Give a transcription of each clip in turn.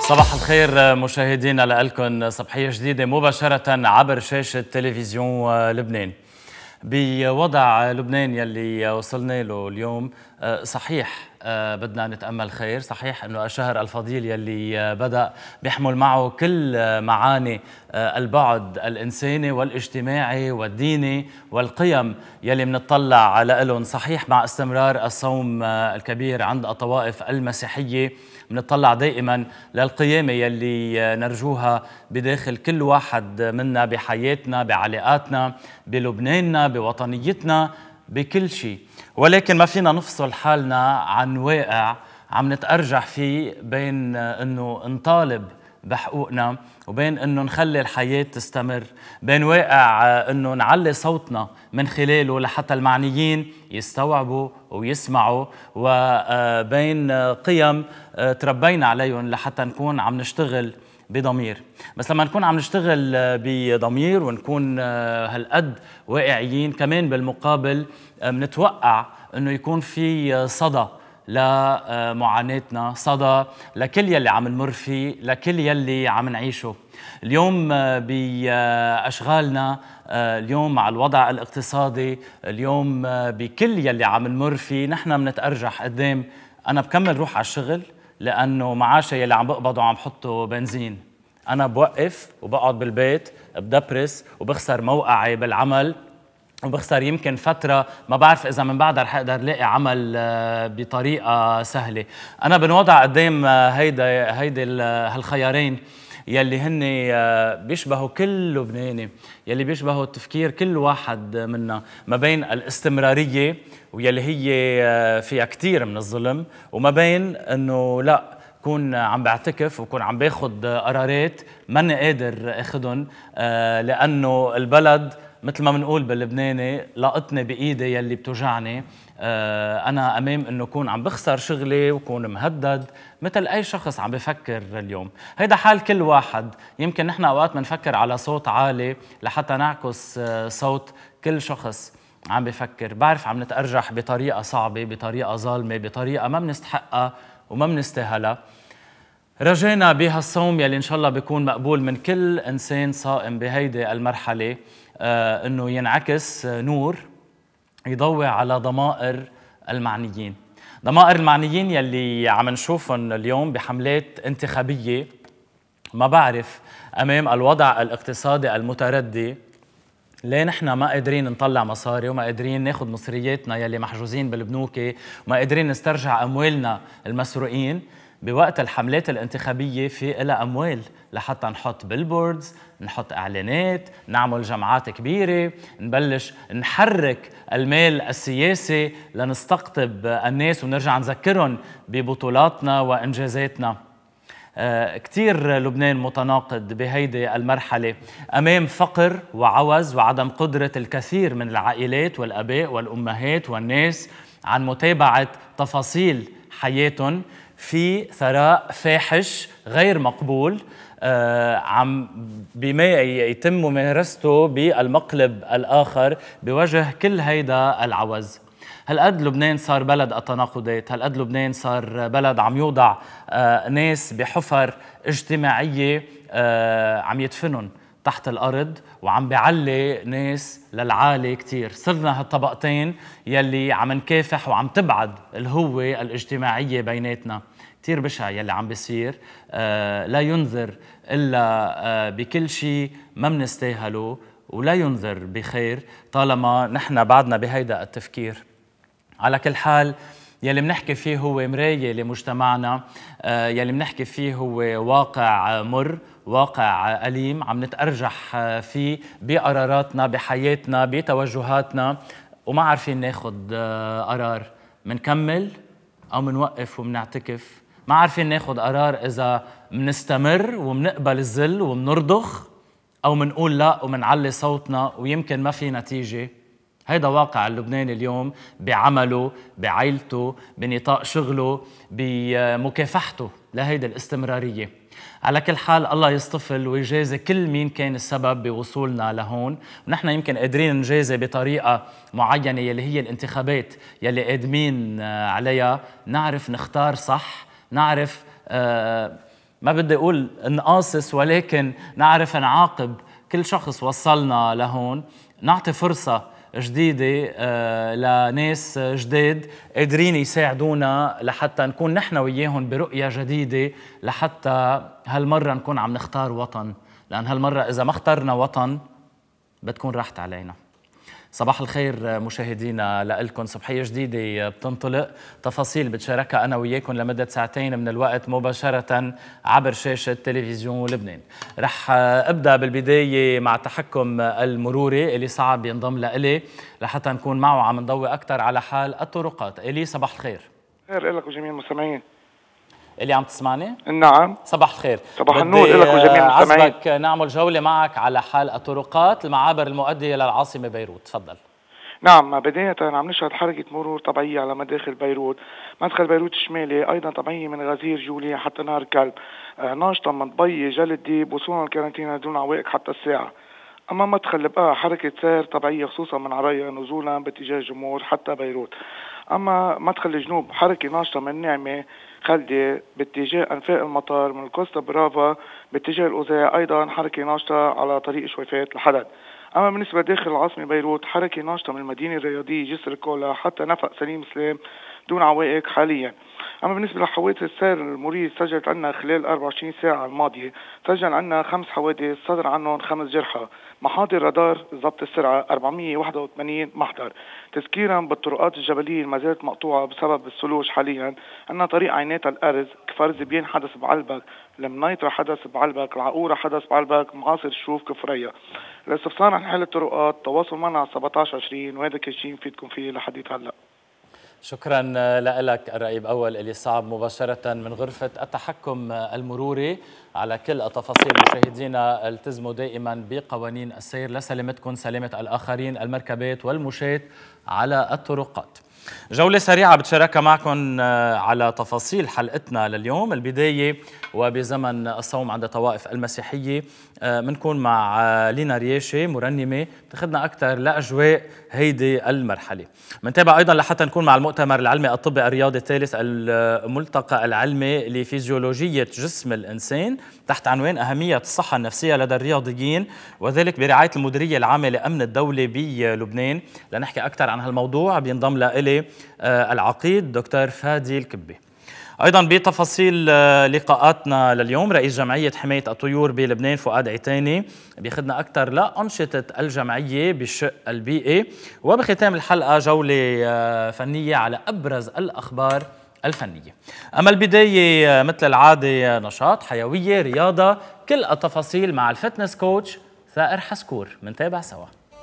صباح الخير مشاهدينا، لكم صباحية جديدة مباشرة عبر شاشة تلفزيون لبنان. بوضع لبنان يلي وصلنا له اليوم، صحيح بدنا نتأمل خير، صحيح أنه الشهر الفضيل يلي بدأ بيحمل معه كل معاني البعد الإنساني والاجتماعي والديني والقيم يلي منطلع على لهم. صحيح مع استمرار الصوم الكبير عند الطوائف المسيحية منطلع دائما للقيامة يلي نرجوها بداخل كل واحد منا بحياتنا، بعلاقاتنا، بلبناننا، بوطنيتنا، بكل شيء. ولكن ما فينا نفصل حالنا عن واقع عم نتأرجح فيه بين انه نطالب بحقوقنا وبين انه نخلي الحياة تستمر، بين واقع انه نعلي صوتنا من خلاله لحتى المعنيين يستوعبوا ويسمعوا، وبين قيم تربينا عليهم لحتى نكون عم نشتغل بضمير. بس لما نكون عم نشتغل بضمير ونكون هالقد واقعيين، كمان بالمقابل منتوقع انه يكون في صدى لمعاناتنا، صدى لكل يلي عم نمر فيه، لكل يلي عم نعيشه اليوم بأشغالنا، اليوم مع الوضع الاقتصادي، اليوم بكل يلي عم نمر فيه. نحن منتأرجح قدام أنا بكمل روح على الشغل لأنه معاشي يلي عم بقبضه عم بحطه بنزين، أنا بوقف وبقعد بالبيت بدبرس وبخسر موقعي بالعمل، وبخسر يمكن فترة ما بعرف إذا من بعدها رح أقدر لاقي عمل بطريقة سهلة. أنا بنوضع قدام هيدي هالخيارين يلي هن بيشبهوا كل لبناني، يلي بيشبهوا تفكير كل واحد منا، ما بين الاستمرارية ويلي هي فيها كتير من الظلم، وما بين انه لا كون عم بعتكف وكون عم باخد قرارات ماني قادر اخدهم، لانه البلد مثل ما بنقول باللبناني لقطني بايدي يلي بتوجعني. انا امام انه كون عم بخسر شغلي وكون مهدد مثل اي شخص عم بفكر اليوم. هيدا حال كل واحد. يمكن نحن اوقات بنفكر على صوت عالي لحتى نعكس صوت كل شخص عم بفكر. بعرف عم نتأرجح بطريقة صعبة، بطريقة ظالمة، بطريقة ما بنستحقها وما بنستاهلها. رجينا بهالصوم يلي ان شاء الله بيكون مقبول من كل انسان صائم بهيدي المرحلة، انه ينعكس نور يضوي على ضمائر المعنيين، ضمائر المعنيين يلي عم نشوفهم اليوم بحملات انتخابية. ما بعرف امام الوضع الاقتصادي المتردي ليه نحن ما قادرين نطلع مصاري وما قادرين ناخد مصرياتنا يلي محجوزين بالبنوك وما قادرين نسترجع اموالنا المسروقين. بوقت الحملات الانتخابية في إلها أموال لحتى نحط بيلبوردز، نحط إعلانات، نعمل جمعات كبيرة، نبلش نحرك المال السياسي لنستقطب الناس ونرجع نذكرهم ببطولاتنا وإنجازاتنا. كتير لبنان متناقض بهيدي المرحلة أمام فقر وعوز وعدم قدرة الكثير من العائلات والأباء والأمهات والناس عن متابعة تفاصيل حياتهم في ثراء فاحش غير مقبول عم بما يتم ممارسته بالمقلب الآخر بوجه كل هيدا العوز. هالقد لبنان صار بلد التناقضات، هالقد لبنان صار بلد عم يوضع ناس بحفر اجتماعية عم يدفنن تحت الأرض وعم بيعلي ناس للعالي كتير. صرنا هالطبقتين يلي عم نكافح وعم تبعد الهوة الاجتماعية بيناتنا. كتير بشع يلي عم بيصير، لا ينذر إلا بكل شيء ما منستاهله ولا ينذر بخير طالما نحن بعدنا بهيدا التفكير. على كل حال يلي منحكي فيه هو مراية لمجتمعنا، يلي منحكي فيه هو واقع مر، واقع أليم عم نتأرجح فيه بقراراتنا بحياتنا بتوجهاتنا وما عارفين ناخد قرار. منكمل أو منوقف ومنعتكف، ما عارفين ناخد قرار إذا منستمر ومنقبل الذل ومنرضخ أو منقول لا ومنعلي صوتنا ويمكن ما في نتيجة. هيدا واقع اللبناني اليوم بعمله، بعائلته، بنطاق شغله، بمكافحته لهيدا الاستمرارية. على كل حال الله يصطفل ويجازي كل مين كان السبب بوصولنا لهون، ونحن يمكن قادرين نجازي بطريقة معينة يلي هي الانتخابات يلي قادمين عليها. نعرف نختار صح، نعرف ما بدي أقول نقاصص، ولكن نعرف نعاقب كل شخص وصلنا لهون، نعطي فرصة جديدة لناس جديد قادرين يساعدونا لحتى نكون نحن وياهم برؤية جديدة، لحتى هالمرة نكون عم نختار وطن، لأن هالمرة إذا ما اخترنا وطن بتكون راحت علينا. صباح الخير مشاهدينا، لكم صبحية جديدة بتنطلق، تفاصيل بتشاركها أنا وياكم لمدة ساعتين من الوقت مباشرة عبر شاشة تلفزيون لبنان. رح أبدأ بالبداية مع التحكم المروري اللي صعب ينضم لإلي لحتى نكون معه عم نضوي أكثر على حال الطرقات. إلي صباح الخير. خير لك وجميع المستمعين. اللي عم تسمعني؟ نعم صباح الخير. صباح النور لك وجميع المستمعين. عزبك نعمل جولة معك على حال الطرقات المعابر المؤدية للعاصمة بيروت، تفضل. نعم، بداية عم نشهد حركة مرور طبيعية على مداخل بيروت. مدخل بيروت الشمالي أيضا طبيعية من غزير جوليا حتى نهر كلب، ناشطة من ضبية جلد ديب وصولا الكارنتينا دون عوائق حتى الساعة. أما مدخل بقى حركة سير طبيعية خصوصا من عرايا نزولا باتجاه الجمهور حتى بيروت. أما مدخل الجنوب حركة ناشطة من نعمة خلدي باتجاه أنفاق المطار من الكوستا برافا باتجاه الأوزاع، أيضا حركة ناشطة على طريق شويفات لحدد. أما بالنسبة داخل العاصمة بيروت حركة ناشطة من المدينة الرياضية جسر الكولا حتى نفق سليم سلام دون عوائق حاليا. أما بالنسبة لحوادث السير المروري سجلت عنا خلال 24 ساعة الماضية، سجل عنا 5 حوادث صدر عنهم 5 جرحى. محاضر رادار ضبط السرعة 481 محضر. تذكيرا بالطرقات الجبلية ما زالت مقطوعة بسبب الثلوج حاليا. عنا طريق عينات الأرز كفر زبيان حدث بعلبك، المنيطرة حدث بعلبك، العقورة حدث بعلبك، معاصر الشوف كفرية. الاستفسار عن حالة الطرقات تواصل معنا على 1720 وهذا كل شيء نفيدكم فيه لحديت هلا. شكرا لك الرقيب أول اللي صعب مباشرة من غرفة التحكم المروري على كل التفاصيل. مشاهدينا التزموا دائما بقوانين السير لسلامتكم سلامة الآخرين، المركبات والمشاة على الطرقات. جولة سريعة بتشاركها معكم على تفاصيل حلقتنا لليوم. البداية وبزمن الصوم عند الطوائف المسيحية منكون مع لينا رياشي مرنمة تاخذنا أكثر لأجواء هيدي المرحلة. منتابع أيضا لحتى نكون مع المؤتمر العلمي الطبي الرياضي الثالث، الملتقى العلمي لفيزيولوجية جسم الإنسان تحت عنوان أهمية الصحة النفسية لدى الرياضيين، وذلك برعاية المديرية العامة لأمن الدولة بلبنان. لنحكي أكثر عن هالموضوع بينضم لإلي العقيد دكتور فادي الكبي. أيضا بتفاصيل لقاءاتنا لليوم رئيس جمعية حماية الطيور بلبنان فؤاد عتاني بياخذنا أكثر لأنشطة الجمعية بالشق البيئي، وبختام الحلقة جولة فنية على أبرز الأخبار الفنية. أما البداية مثل العادة نشاط، حيوية، رياضة، كل التفاصيل مع الفتنس كوتش ثائر حسكور. منتابع سوا.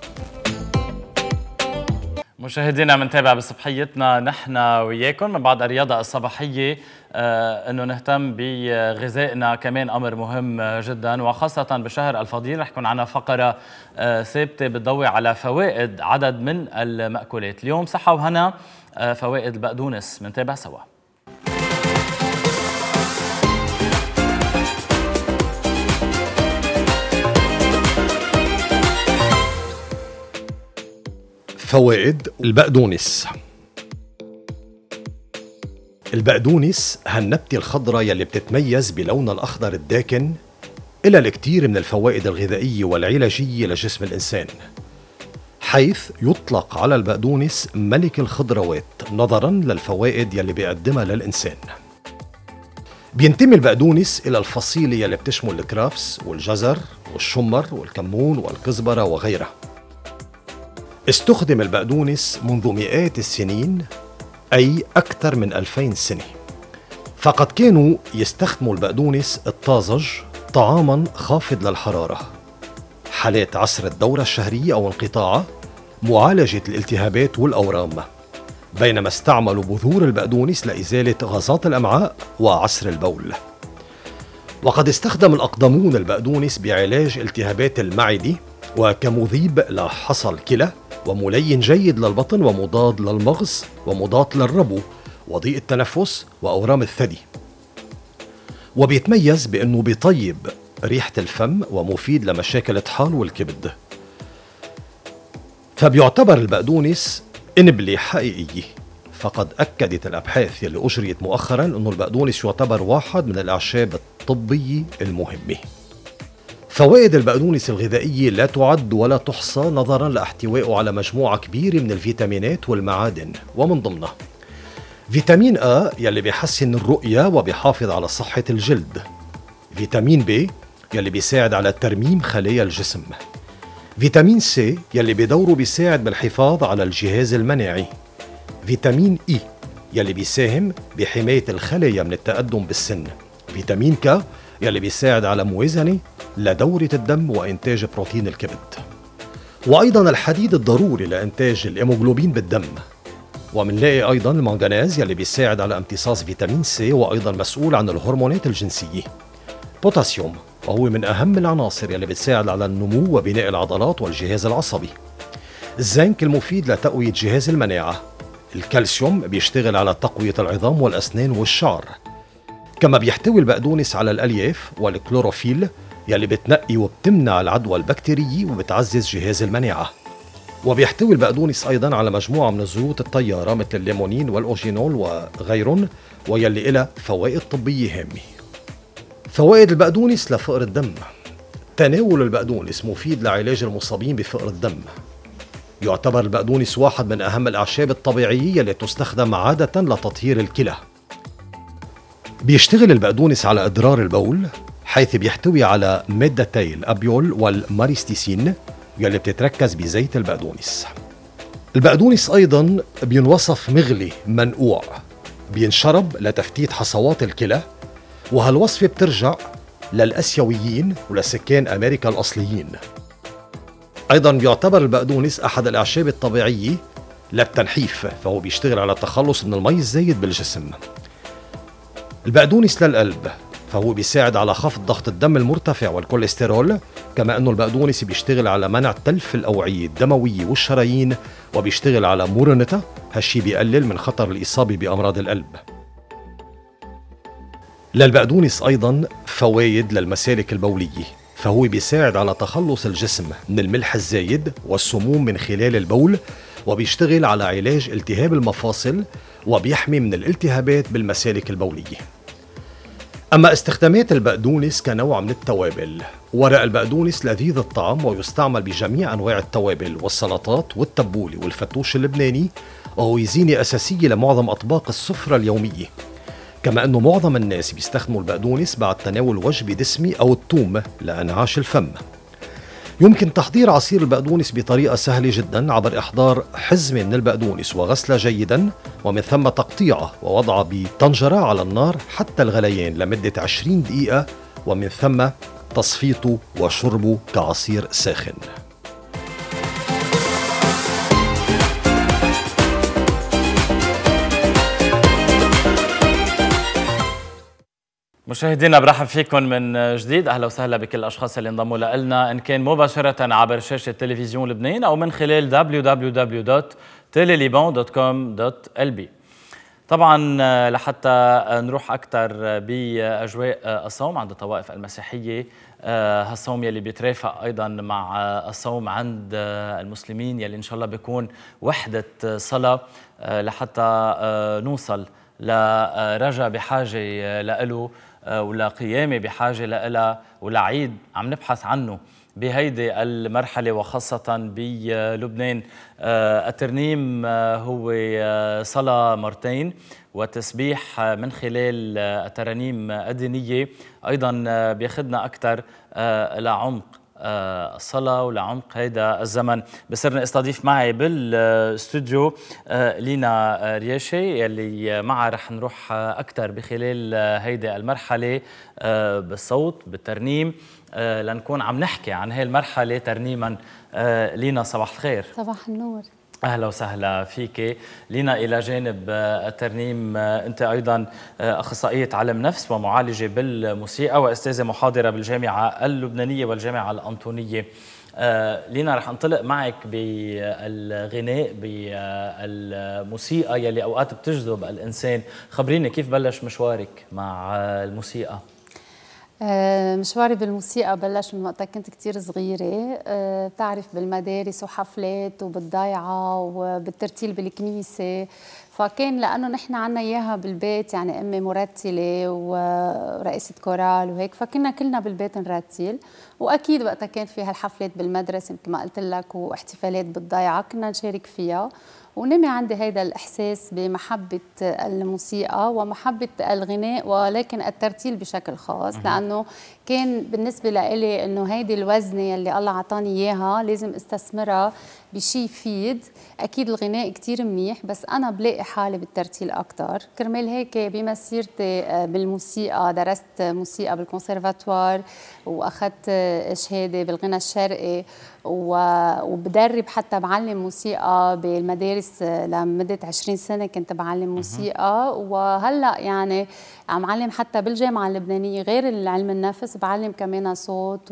مشاهدينا منتابع بصبحيتنا نحن وياكم من بعد الرياضة الصباحية انه نهتم بغذائنا، كمان امر مهم جدا وخاصة بشهر الفضيل. رح يكون عنا فقرة ثابتة بتضوي على فوائد عدد من المأكولات. اليوم صحة وهنا، فوائد البقدونس. منتابع سوا. فوائد البقدونس. البقدونس هالنبتة الخضراء يلي بتتميز بلونها الأخضر الداكن إلى الكثير من الفوائد الغذائية والعلاجية لجسم الإنسان، حيث يطلق على البقدونس ملك الخضروات نظراً للفوائد يلي بيقدمها للإنسان. بينتمي البقدونس إلى الفصيلة يلي بتشمل الكرافس والجزر والشمر والكمون والكزبرة وغيرها. استخدم البقدونس منذ مئات السنين، أي أكثر من 2000 سنة، فقد كانوا يستخدموا البقدونس الطازج طعاماً خافض للحرارة، حالات عسر الدورة الشهرية أو انقطاعها، معالجة الالتهابات والأورام، بينما استعملوا بذور البقدونس لإزالة غازات الأمعاء وعسر البول. وقد استخدم الأقدمون البقدونس بعلاج التهابات المعدة وكمذيب لحصى الكلى، وملين جيد للبطن، ومضاد للمغص، ومضاد للربو وضيق التنفس وأورام الثدي. وبيتميز بأنه بيطيب ريحة الفم ومفيد لمشاكل الطحال والكبد. فبيعتبر البقدونس إنبلة حقيقية، فقد أكدت الأبحاث اللي أجريت مؤخرا أنه البقدونس يعتبر واحد من الأعشاب الطبية المهمة. فوائد البقدونس الغذائية لا تعد ولا تحصى نظرا لاحتوائه على مجموعة كبيرة من الفيتامينات والمعادن، ومن ضمنها فيتامين A يلي بيحسن الرؤية وبيحافظ على صحة الجلد، فيتامين B يلي بيساعد على ترميم خلايا الجسم، فيتامين C يلي بدوره بيساعد بالحفاظ على الجهاز المناعي، فيتامين E يلي بيساهم بحماية الخلايا من التقدم بالسن، فيتامين K يلي بيساعد على موازنة لدورة الدم وإنتاج بروتين الكبد، وأيضا الحديد الضروري لإنتاج الهيموغلوبين بالدم، ومنلاقي أيضا المنغنيز يلي بيساعد على امتصاص فيتامين C وأيضا مسؤول عن الهرمونات الجنسية، بوتاسيوم وهو من أهم العناصر يلي بتساعد على النمو وبناء العضلات والجهاز العصبي، الزنك المفيد لتقوية جهاز المناعة، الكالسيوم بيشتغل على تقوية العظام والأسنان والشعر، كما بيحتوي البقدونس على الألياف والكلوروفيل يلي بتنقي وبتمنع العدوى البكتيرية وبتعزز جهاز المناعة، وبيحتوي البقدونس أيضا على مجموعة من الزيوت الطيارة مثل الليمونين والأوجينول وغيرهم، ويلي إلها فوائد طبية هامة. فوائد البقدونس لفقر الدم. تناول البقدونس مفيد لعلاج المصابين بفقر الدم. يعتبر البقدونس واحد من أهم الأعشاب الطبيعية التي تستخدم عادة لتطهير الكلى. بيشتغل البقدونس على إضرار البول، حيث بيحتوي على مادتي الأبيول والماريستيسين يلي بتتركز بزيت البقدونس. البقدونس أيضا بينوصف مغلي منقوع، بينشرب لتفتيت حصوات الكلى، وهالوصفة بترجع للأسيويين ولسكان أمريكا الأصليين. أيضا بيعتبر البقدونس أحد الأعشاب الطبيعية للتنحيف، فهو بيشتغل على التخلص من المي الزايد بالجسم. البقدونس للقلب، فهو بيساعد على خفض ضغط الدم المرتفع والكوليسترول، كما أنه البقدونس بيشتغل على منع تلف الأوعية الدموية والشرايين، وبيشتغل على مرونتها، هالشي بيقلل من خطر الإصابة بأمراض القلب. للبقدونس أيضا فوائد للمسالك البولية، فهو بيساعد على تخلص الجسم من الملح الزايد والسموم من خلال البول، وبيشتغل على علاج التهاب المفاصل، وبيحمي من الالتهابات بالمسالك البولية. أما استخدامات البقدونس كنوع من التوابل، ورق البقدونس لذيذ الطعم ويستعمل بجميع أنواع التوابل والسلطات والتبولة والفتوش اللبناني، وهو زينة أساسية لمعظم أطباق السفرة اليومية، كما أنه معظم الناس بيستخدموا البقدونس بعد تناول وجبة دسمة أو الثوم لإنعاش الفم. يمكن تحضير عصير البقدونس بطريقة سهلة جدا عبر إحضار حزمة من البقدونس وغسلها جيدا، ومن ثم تقطيعها ووضعها بطنجرة على النار حتى الغليان لمدة 20 دقيقة، ومن ثم تصفيته وشربه كعصير ساخن. مشاهدينا برحب فيكم من جديد، اهلا وسهلا بكل الاشخاص اللي انضموا لنا، ان كان مباشره عبر شاشه تلفزيون لبنان او من خلال www.teleliban.com.lb. طبعا لحتى نروح اكثر باجواء الصوم عند الطوائف المسيحيه، هالصوم يلي بيترافق ايضا مع الصوم عند المسلمين، يلي ان شاء الله بيكون وحده صلاه لحتى نوصل لرجا بحاجه له ولا قيامة بحاجة لها ولا عيد عم نبحث عنه بهيدي المرحلة، وخاصة بلبنان. الترنيم هو صلاة مرتين وتسبيح من خلال الترانيم الدينية، أيضا بياخدنا أكثر لعمق الصلاة ولعمق هيدا الزمن. بصيرني استضيف معي بالاستوديو لينا رياشي يلي معها رح نروح أكثر بخلال هيدا المرحلة بالصوت بالترنيم، لنكون عم نحكي عن هاي المرحلة ترنيما. لينا صباح الخير. صباح النور. أهلا وسهلا فيك لينا. إلى جانب الترنيم أنت أيضا أخصائية علم نفس ومعالجة بالموسيقى وأستاذة محاضرة بالجامعة اللبنانية والجامعة الأنطونية. لينا رح انطلق معك بالغناء بالموسيقى يلي أوقات بتجذب الإنسان. خبريني كيف بلش مشوارك مع الموسيقى؟ مشواري بالموسيقى بلش من وقتها كنت كتير صغيرة. بتعرف بالمدارس وحفلات وبالضيعة وبالترتيل بالكنيسة، فكان لأنه نحن عنا إياها بالبيت، يعني أمي مرتلة ورئيسة كورال وهيك، فكنا كلنا بالبيت نرتل. وأكيد وقتها كان في هالحفلات بالمدرسة مثل ما قلت لك، واحتفالات بالضيعة كنا نشارك فيها. ونمي عندي هيدا الإحساس بمحبة الموسيقى ومحبة الغناء، ولكن الترتيل بشكل خاص، لأنه كان بالنسبة لإلي إنه هيدي الوزنة اللي الله عطاني إياها لازم استثمرها بشي يفيد. أكيد الغناء كتير منيح، بس أنا بلاقي حالي بالترتيل أكتر. كرمال هيك بمسيرتي بالموسيقى درست موسيقى بالكونسرفاتوار، وأخذت شهادة بالغنى الشرقي، وبدرب حتى بعلم موسيقى بالمدارس لمدة 20 سنة كنت بعلم موسيقى. وهلأ يعني عم علم حتى بالجامعة اللبنانية، غير العلم النفس بعلم كمان صوت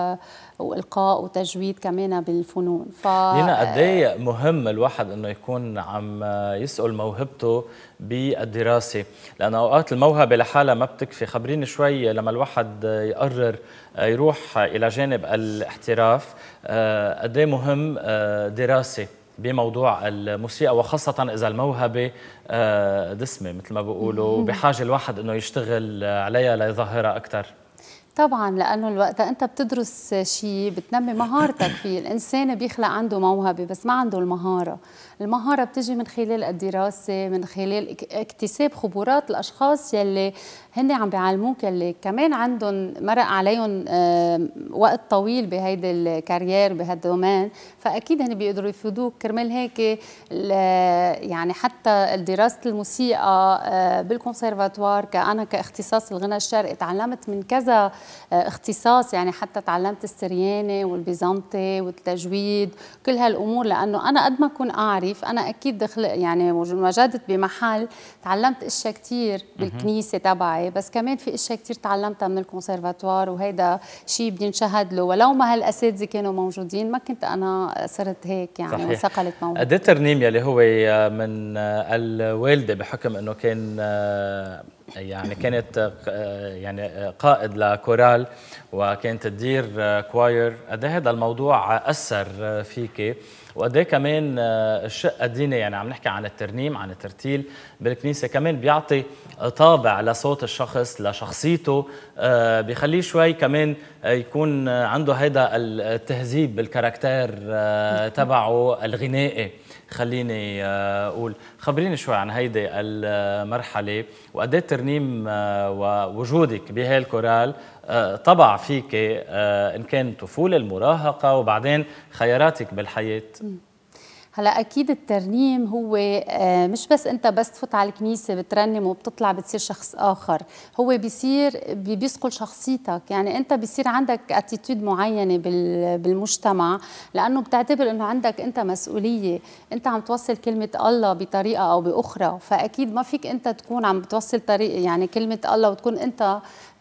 وإلقاء وتجويد كمان بالفنون. لينا قد ايه مهم الواحد انه يكون عم يسأل موهبته بالدراسة، لأن أوقات الموهبة لحالها ما بتكفي. خبريني شوي لما الواحد يقرر يروح إلى جانب الاحتراف، قد ايه مهم دراسة بموضوع الموسيقى، وخاصة إذا الموهبة دسمة مثل ما بيقولوا، بحاجة الواحد إنه يشتغل عليها ليظهرها أكثر. طبعا، لانه الوقت انت بتدرس شيء بتنمي مهارتك فيه. الانسان بيخلق عنده موهبه بس ما عنده المهاره بتجي من خلال الدراسه، من خلال اكتساب خبرات الاشخاص يلي هن عم بيعلموك، يلي كمان عندهم مرق عليهم وقت طويل بهيدي الكارير بهالدومين، فاكيد هن بيقدروا يفيدوك. كرمال هيك يعني حتى دراسه الموسيقى بالكونسرفاتوار، انا كاختصاص الغنى الشرقي تعلمت من كذا اختصاص، يعني حتى تعلمت السرياني والبيزنطي والتجويد كل هالامور، لانه انا قد ما اكون اعرف انا اكيد يعني وجدت بمحل تعلمت اشياء كثير بالكنيسه تبعي، بس كمان في اشياء كثير تعلمتها من الكونسرفاتوار، وهيدا شيء بينشهد له. ولو ما هالاساتذه كانوا موجودين ما كنت انا صرت هيك يعني. صحيح. وثقلت موهبتي. قد ايه الترنيم يلي هو من الوالده، بحكم انه كان يعني كانت يعني قائد لكورال وكانت تدير كواير، قد ايه هذا الموضوع اثر فيكي؟ وقد ايه كمان الشق الديني، يعني عم نحكي عن الترنيم عن الترتيل بالكنيسه، كمان بيعطي طابع لصوت الشخص لشخصيته، بيخليه شوي كمان يكون عنده هيدا التهذيب بالكاركتير تبعه الغنائي. خليني اقول، خبريني شوي عن هيدي المرحله، وقد ايه الترنيم ووجودك بهالكورال طبع فيك ان كان طفوله، المراهقه، وبعدين خياراتك بالحياه. هلا اكيد الترنيم هو مش بس انت بس تفوت على الكنيسه بترنم وبتطلع بتصير شخص اخر، هو بيصقل شخصيتك. يعني انت بيصير عندك اتيتود معينه بالمجتمع، لانه بتعتبر انه عندك انت مسؤوليه، انت عم توصل كلمه الله بطريقه او باخرى، فاكيد ما فيك انت تكون عم بتوصل طريق يعني كلمه الله وتكون انت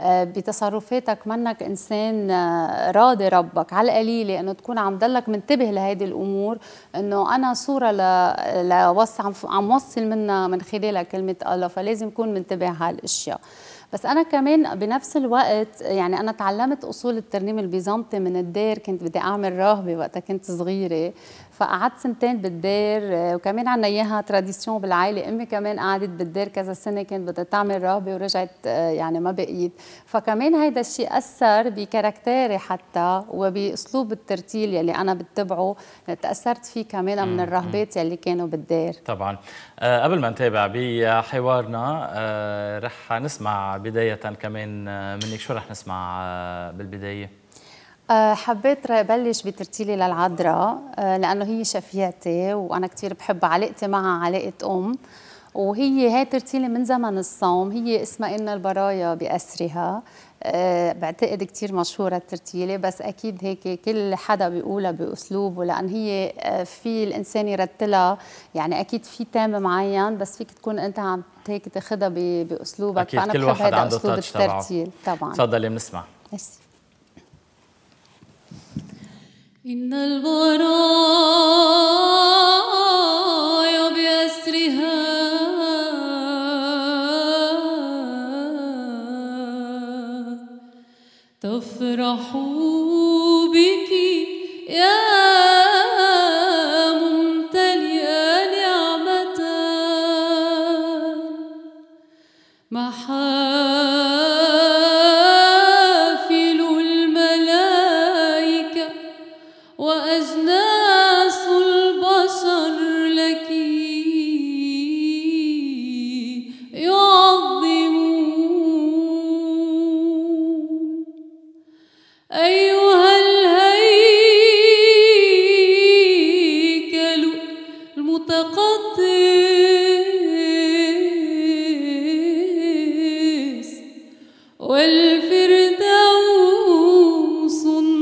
بتصرفاتك منك انسان راضي ربك. على القليله انه تكون عم ضلك منتبه لهيدي الامور، انه انا صوره عم وصل منها من خلالها كلمه الله، فلازم اكون منتبه هالاشياء. بس أنا كمان بنفس الوقت يعني أنا تعلمت أصول الترنيم البيزنطي من الدير، كنت بدي أعمل راهبة وقتها كنت صغيرة، فقعدت سنتين بالدير، وكمان عنا إياها تراديسيون بالعائلة. أمي كمان قعدت بالدير كذا سنة، كانت بدها تعمل راهبة ورجعت يعني ما بقيت، فكمان هيدا الشيء أثر بكاركتيري حتى وبأسلوب الترتيل يلي أنا بتبعه، تأثرت فيه كمان من الراهبات يلي كانوا بالدير. طبعا. قبل ما نتابع بحوارنا رح نسمع بداية كمان منك، شو رح نسمع بالبداية؟ حبيت بلش بترتيلي للعذراء لأنه هي شفيعتي وأنا كتير بحب علاقتي معها علاقة وهي ترتيلي من زمن الصوم، هي اسمها إن البرايا بأسرها. بعتقد كتير مشهورة الترتيلة، بس أكيد هيك كل حدا بيقولها بأسلوبه، لأن هي في الإنسان يرتلها يعني أكيد في تام معين، بس فيك تكون أنت عم هيك تاخدها بأسلوبك. أكيد فأنا كل بحب واحد هذا عنده أسلوب تاتش تبعه. الترتيل. طبعا. تفضلي بنسمع. ميرسي. إن البرايا بأسرها تفرح بك يا ممتلئ نعمة، محافل الملائكة وأجناس البشر لك يعظمون. أيها الهيكل المتقدس والفردوس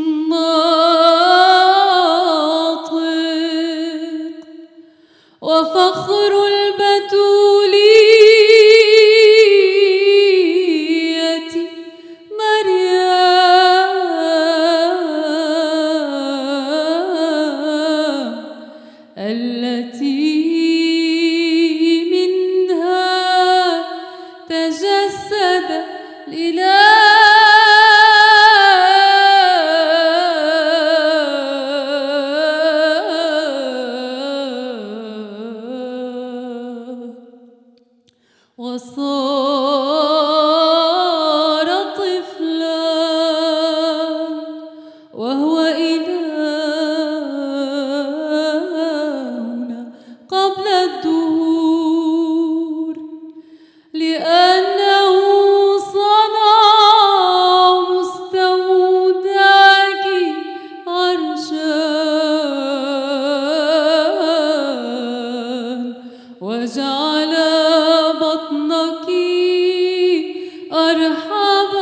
الناطق وفخر البتولية مريم التي منها تجسد الإله وصار طفلا وهو إلهنا قبل الدهور، لأنه صنع مستودعك عرشا وجعل بطنك أرحب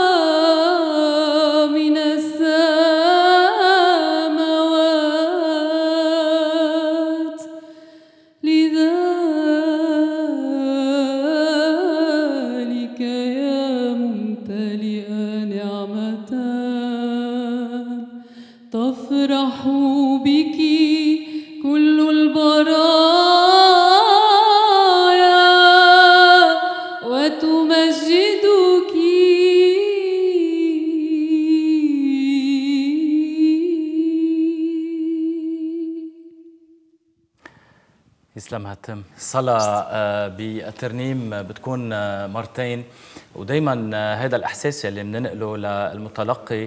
من السماوات، لذلك يا ممتلئ نعمة تفرح بك كل البرايا وتمجدك. يسلم هالتم. الصلاة بالترنيم بتكون مرتين، ودايما هذا الإحساس اللي بننقله للمتلقي،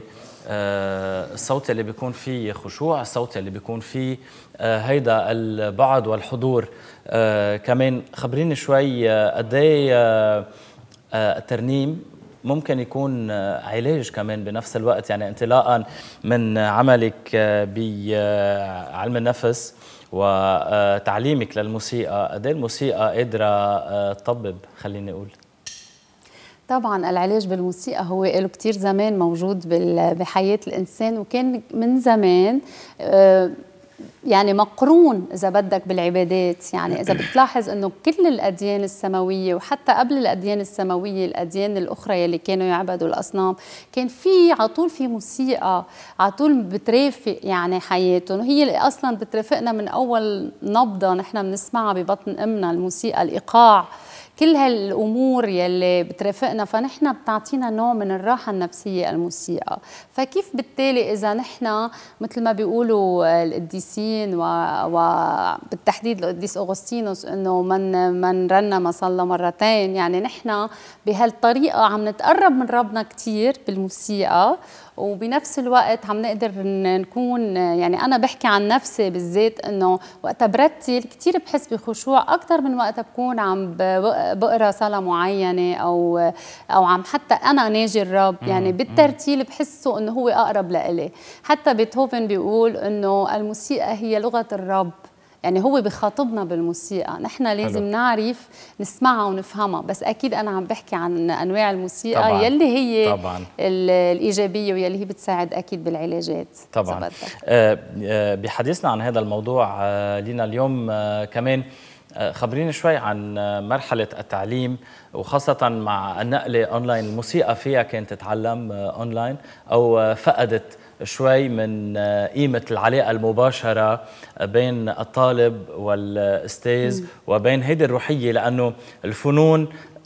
الصوت اللي بيكون فيه خشوع، الصوت اللي بيكون فيه هيدا البعد والحضور. كمان خبريني شوي قد ايه الترنيم ممكن يكون علاج كمان بنفس الوقت، يعني انطلاقا من عملك بعلم النفس وتعليمك للموسيقى، قد ايه الموسيقى قادرة تطبب؟ خليني اقول طبعا العلاج بالموسيقى هو له كتير زمان موجود بحياة الإنسان، وكان من زمان يعني مقرون إذا بدك بالعبادات. يعني إذا بتلاحظ أنه كل الأديان السماوية وحتى قبل الأديان السماوية الأديان الأخرى يلي كانوا يعبدوا الأصنام كان في عطول في موسيقى عطول بترافق يعني حياتهم، وهي اللي أصلا بترافقنا من أول نبضة نحن بنسمعها ببطن أمنا، الموسيقى، الإيقاع، كل هالأمور يلي بترافقنا، فنحن بتعطينا نوع من الراحة النفسية الموسيقى. فكيف بالتالي إذا نحن مثل ما بيقولوا القديسين وبالتحديد القديس أغسطينوس إنه من رنم صلى مرتين، يعني نحن بهالطريقة عم نتقرب من ربنا كتير بالموسيقى، وبنفس الوقت عم نقدر نكون، يعني أنا بحكي عن نفسي بالذات إنه وقتها برتل كتير بحس بخشوع أكتر من وقتها بكون عم بقرأ صلاة معينة أو عم حتى أنا ناجي الرب، يعني بالترتيل بحسه إنه هو أقرب لإلي. حتى بيتهوفن بيقول إنه الموسيقى هي لغة الرب، يعني هو بخاطبنا بالموسيقى، نحن لازم نعرف نسمعها ونفهمها. بس أكيد أنا عم بحكي عن أنواع الموسيقى طبعاً. يلي هي طبعاً. الإيجابية ويلي هي بتساعد أكيد بالعلاجات طبعا. بحديثنا عن هذا الموضوع لينا اليوم كمان خبريني شوي عن مرحلة التعليم، وخاصة مع النقلة أونلاين. الموسيقى فيها كانت تتعلم أونلاين أو فقدت شوي من قيمة العلاقة المباشرة بين الطالب والأستاذ وبين هيدي الروحية، لأنه الفنون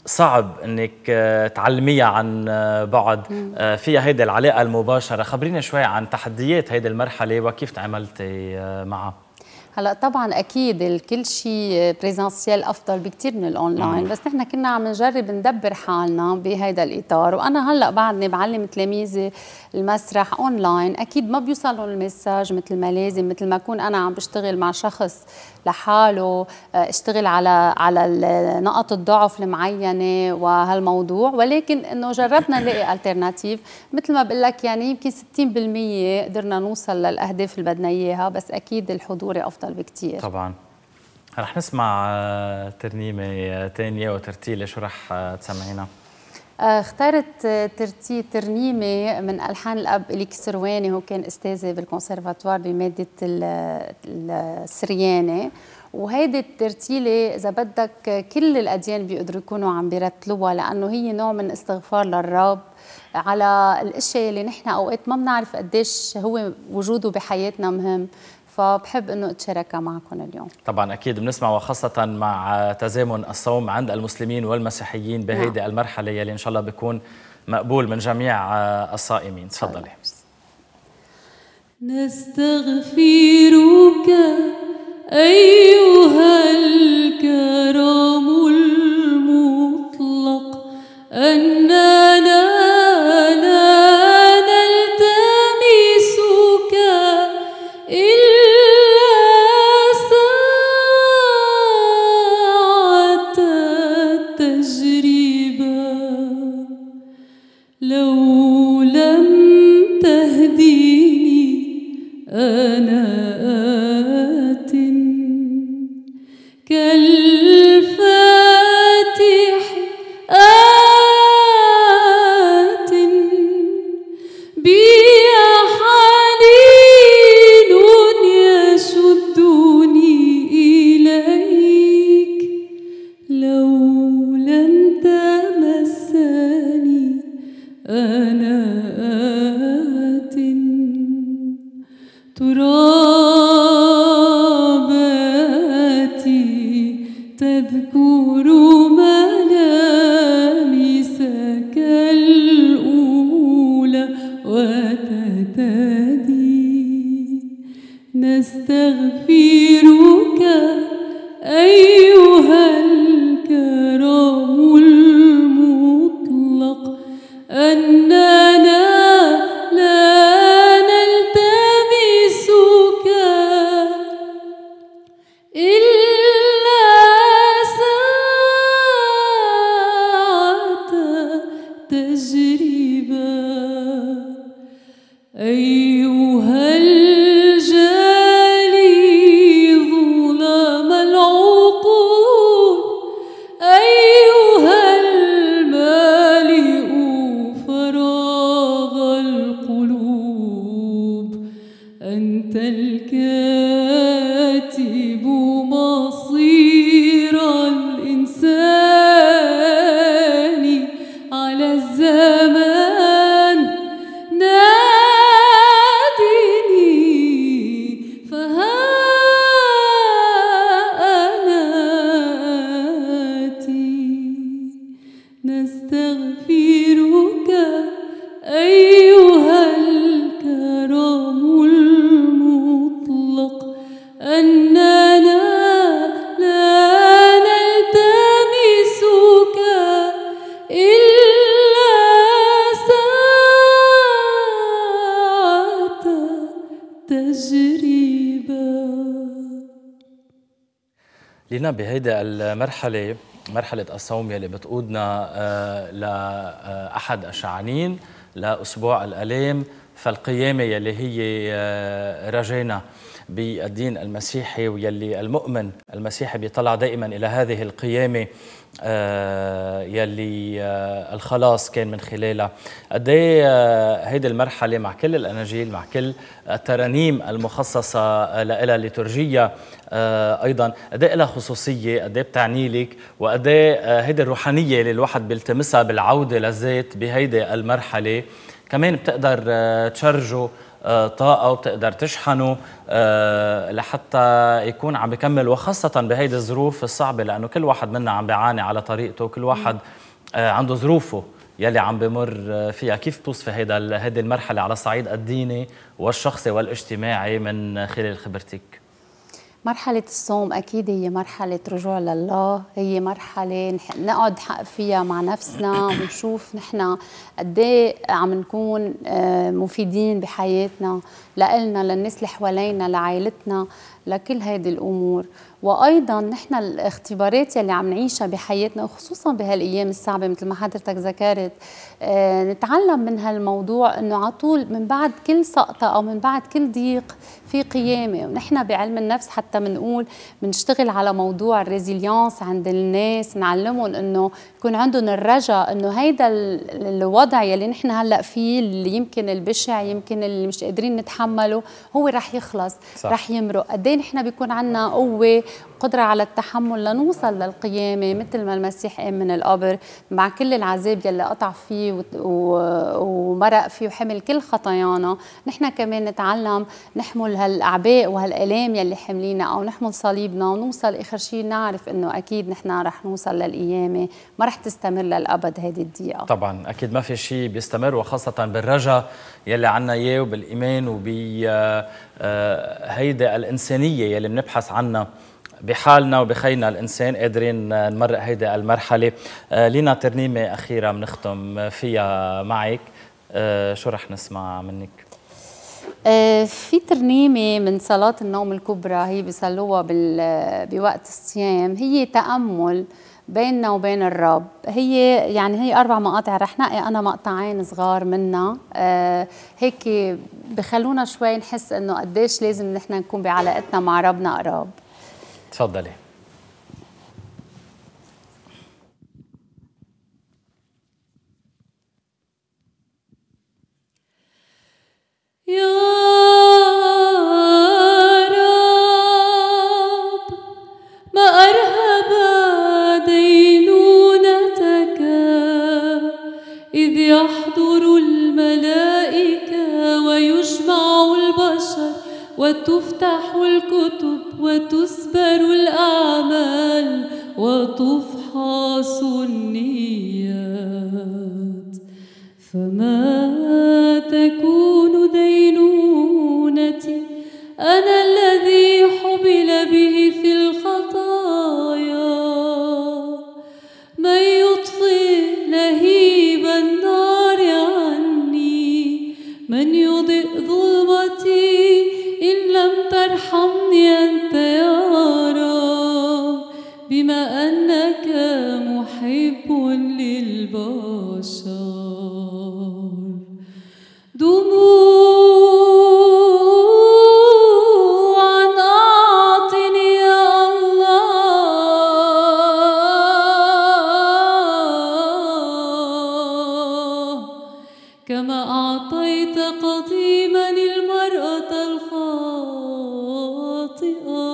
صعب انك تعلميها عن بعد، فيها هيدي العلاقه المباشره. خبرينا شوي عن تحديات هيدي المرحله وكيف تعاملتي معها. هلا طبعا اكيد الكل شيء بريزنسيال افضل بكثير من الاونلاين، بس نحن كنا عم نجرب ندبر حالنا بهذا الاطار. وانا هلا بعدني بعلم تلاميذي المسرح اونلاين، اكيد ما بيوصلهم المساج مثل ما لازم، مثل ما اكون انا عم بشتغل مع شخص لحاله، اشتغل على نقط الضعف المعينه وهالموضوع، ولكن انه جربنا نلاقي الترناتيف. مثل ما بقول لك يعني يمكن 60% قدرنا نوصل للاهداف اللي بدنا اياها، بس اكيد الحضوري افضل بكثير. طبعا. رح نسمع ترنيمه ثانيه وترتيله، شو رح تسمعينا؟ اخترت ترنيمه من الحان الاب إليك سرواني، هو كان استاذي بالكونسرفاتوار بماده السريانه. وهيدي الترتيله اذا بدك كل الاديان بيقدروا يكونوا عم بيرتلوها، لانه هي نوع من استغفار للرب على الاشياء اللي نحن اوقات ما بنعرف قديش هو وجوده بحياتنا مهم. فبحب انه اتشاركها معكم اليوم. طبعا اكيد بنسمع، وخاصه مع تزامن الصوم عند المسلمين والمسيحيين بهيدي المرحله يلي ان شاء الله بيكون مقبول من جميع الصائمين. تفضلي. نستغفرك أيها الكرام المطلق، أننا لا نلتمسك إلا ساعة التجربة، لو لم تهديني أنا آت كالفاتح آت بي حنين يشدني إليك، لو لم تمسني أنا آت تراباتي تذكر ملامسك الأولى وتهتدي. نستغفرك أيها الكرام المطلق، أننا أيها الجالي ظلام العقول، أيها المالئ فراغ القلوب، أنت الكاتب مصير الإنسان على الزمان، نادني فها أنا آتي. نستغفرك أيها الكرام المطلق، أننا لا نلتمسك إلا ساعة تجربة. لينا بهيدي المرحلة، مرحلة الصوم يلي بتقودنا لأحد الشعانين لأسبوع الآلام، فالقيامة يلي هي رجانا بالدين المسيحي، ويلي المؤمن المسيحي بيطلع دائما إلى هذه القيامة يلي الخلاص كان من خلالها. قد ايه هيدي المرحلة مع كل الأناجيل، مع كل الترانيم المخصصة لها ليتورجية أيضا، قد ايه لها خصوصية، قد ايه بتعني لك، وقد ايه هيدي الروحانية اللي الواحد بيلتمسها بالعودة للذات بهيدي المرحلة كمان بتقدر تشرجه طاقة وبتقدر تشحنه لحتى يكون عم بيكمل، وخاصة بهيدي الظروف الصعبة، لأنه كل واحد منا عم بيعاني على طريقته، كل واحد عنده ظروفه يلي عم بمر فيها. كيف توصفي هيدي المرحلة على الصعيد الديني والشخصي والاجتماعي من خلال خبرتك؟ مرحلة الصوم أكيد هي مرحلة رجوع لله، هي مرحلة نقعد فيها مع نفسنا ونشوف نحن قد ايه عم نكون مفيدين بحياتنا لإلنا، للناس اللي حوالينا، لعائلتنا، لكل هيدي الأمور. وأيضا نحن الاختبارات يلي عم نعيشها بحياتنا، وخصوصا بهالأيام الصعبة مثل ما حضرتك ذكرت، نتعلم من هالموضوع إنه على طول من بعد كل سقطة أو من بعد كل ضيق في قيامة. ونحن بعلم النفس حتى بنقول بنشتغل على موضوع الريزيليانس عند الناس، نعلمهم إنه يكون عندهم الرجاء إنه هيدا الوضع يلي نحن هلأ فيه، اللي يمكن البشع، يمكن اللي مش قادرين نتحمله، هو رح يخلص، صح. رح يمرق. قد ايه نحن بيكون عنا قوة قدرة على التحمل لنوصل للقيامة مثل ما المسيح قام من القبر مع كل العذاب يلي قطع فيه ومرق فيه وحمل كل خطايانا. نحن كمان نتعلم نحمل هالأعباء وهالآلام يلي حملينا، أو نحمل صليبنا ونوصل آخر شيء نعرف إنه أكيد نحن رح نوصل للقيامة، ما رح تستمر للأبد هذه الضيقة. طبعا أكيد ما في شيء بيستمر، وخاصة بالرجاء يلي عنا إياه وبالإيمان وبهيدا الإنسانية يلي بنبحث عنها بحالنا وبخينا الإنسان، قادرين نمرق هيدا المرحلة. لينا ترنيمة أخيرة بنختم فيها معك، شو رح نسمع منك؟ في ترنيمة من صلاة النوم الكبرى، هي بيصلوها بوقت الصيام، هي تأمل بيننا وبين الرب. هي 4 مقاطع، رح نقي أنا مقطعين صغار منها، هيك بخلونا شوي نحس إنه قديش لازم نحن نكون بعلاقتنا مع ربنا قراب. تفضلي. يا رب ما أرهب دينونتك، إذ يحضر الملائكة ويجمع البشر وتفتح الكتب وتسبر الأعمال وتفحص النيات، فما تكون دينونتي أنا الذي حبل به في الخطايا؟ من يطفئ لهيب النار عني؟ من يضيء ظلمتي إن لم ترحمني أنت يا رب؟ بما أنك محب للبشر. دموعاً أعطني يا الله، كما أعطيت قديما المرأة الخاطئة،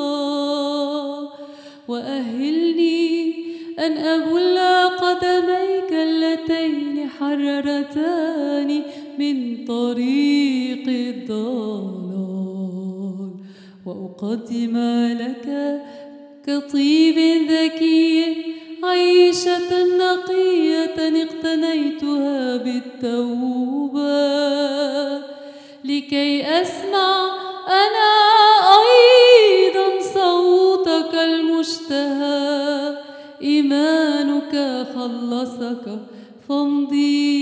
وأهلني أن أبل قدميك اللتين حررتاني من طريق الضلال، وأقدم لك كطيب ذكي عيشة نقية اقتنيتها بالتوبة، لكي أسمع أنا أيضا صوتك المشتهى. إيمانك خلصك فامضي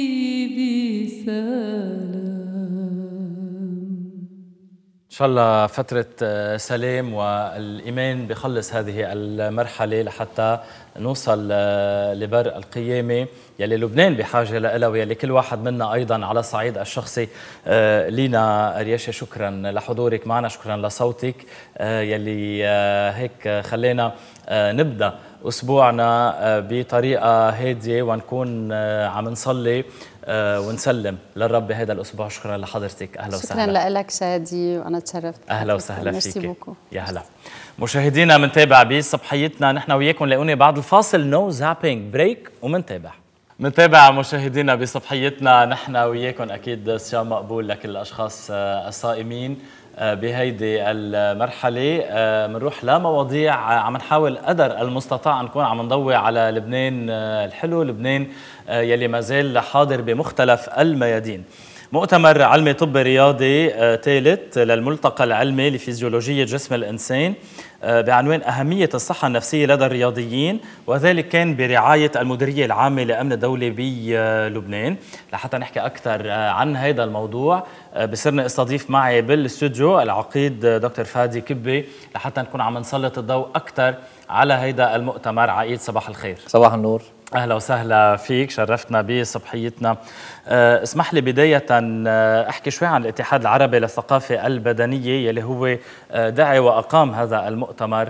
بسلام. إن شاء الله فترة سلام والإيمان بخلص هذه المرحلة لحتى نوصل لبر القيامة يلي لبنان بحاجة لها، ويلي كل واحد منا أيضا على الصعيد الشخصي. لينا رياشة، شكرا لحضورك معنا، شكرا لصوتك يلي هيك خلينا نبدأ أسبوعنا بطريقة هادية ونكون عم نصلي ونسلم للرب بهذا الأسبوع. شكرا لحضرتك، أهلا وسهلا. شكرا لك شادي، وأنا تشرفت. أهلا وسهلا فيك. يا هلا مشاهدينا، منتابع بصبحيتنا نحن وياكم. لاقوني بعد الفاصل نو زابينج بريك ومنتابع. نتابع مشاهدينا بصبحيتنا نحن وياكم اكيد صيام مقبول لكل الاشخاص الصائمين بهيدي المرحله. بنروح لمواضيع عم نحاول قدر المستطاع نكون عم نضوي على لبنان الحلو، لبنان يلي ما زال حاضر بمختلف الميادين. مؤتمر علمي طبي رياضي ثالث للملتقى العلمي لفيزيولوجية جسم الإنسان بعنوان أهمية الصحة النفسية لدى الرياضيين، وذلك كان برعاية المديرية العامة لأمن الدولة بلبنان. لحتى نحكي أكثر عن هذا الموضوع بصرنا استضيف معي بالاستوديو العقيد دكتور فادي كبي لحتى نكون عم نسلط الضوء أكثر على هذا المؤتمر. عقيد صباح الخير. صباح النور. أهلا وسهلا فيك، شرفتنا بصبحيتنا. اسمح لي بداية أحكي شوي عن الاتحاد العربي للثقافة البدنية يلي هو دعي وأقام هذا المؤتمر.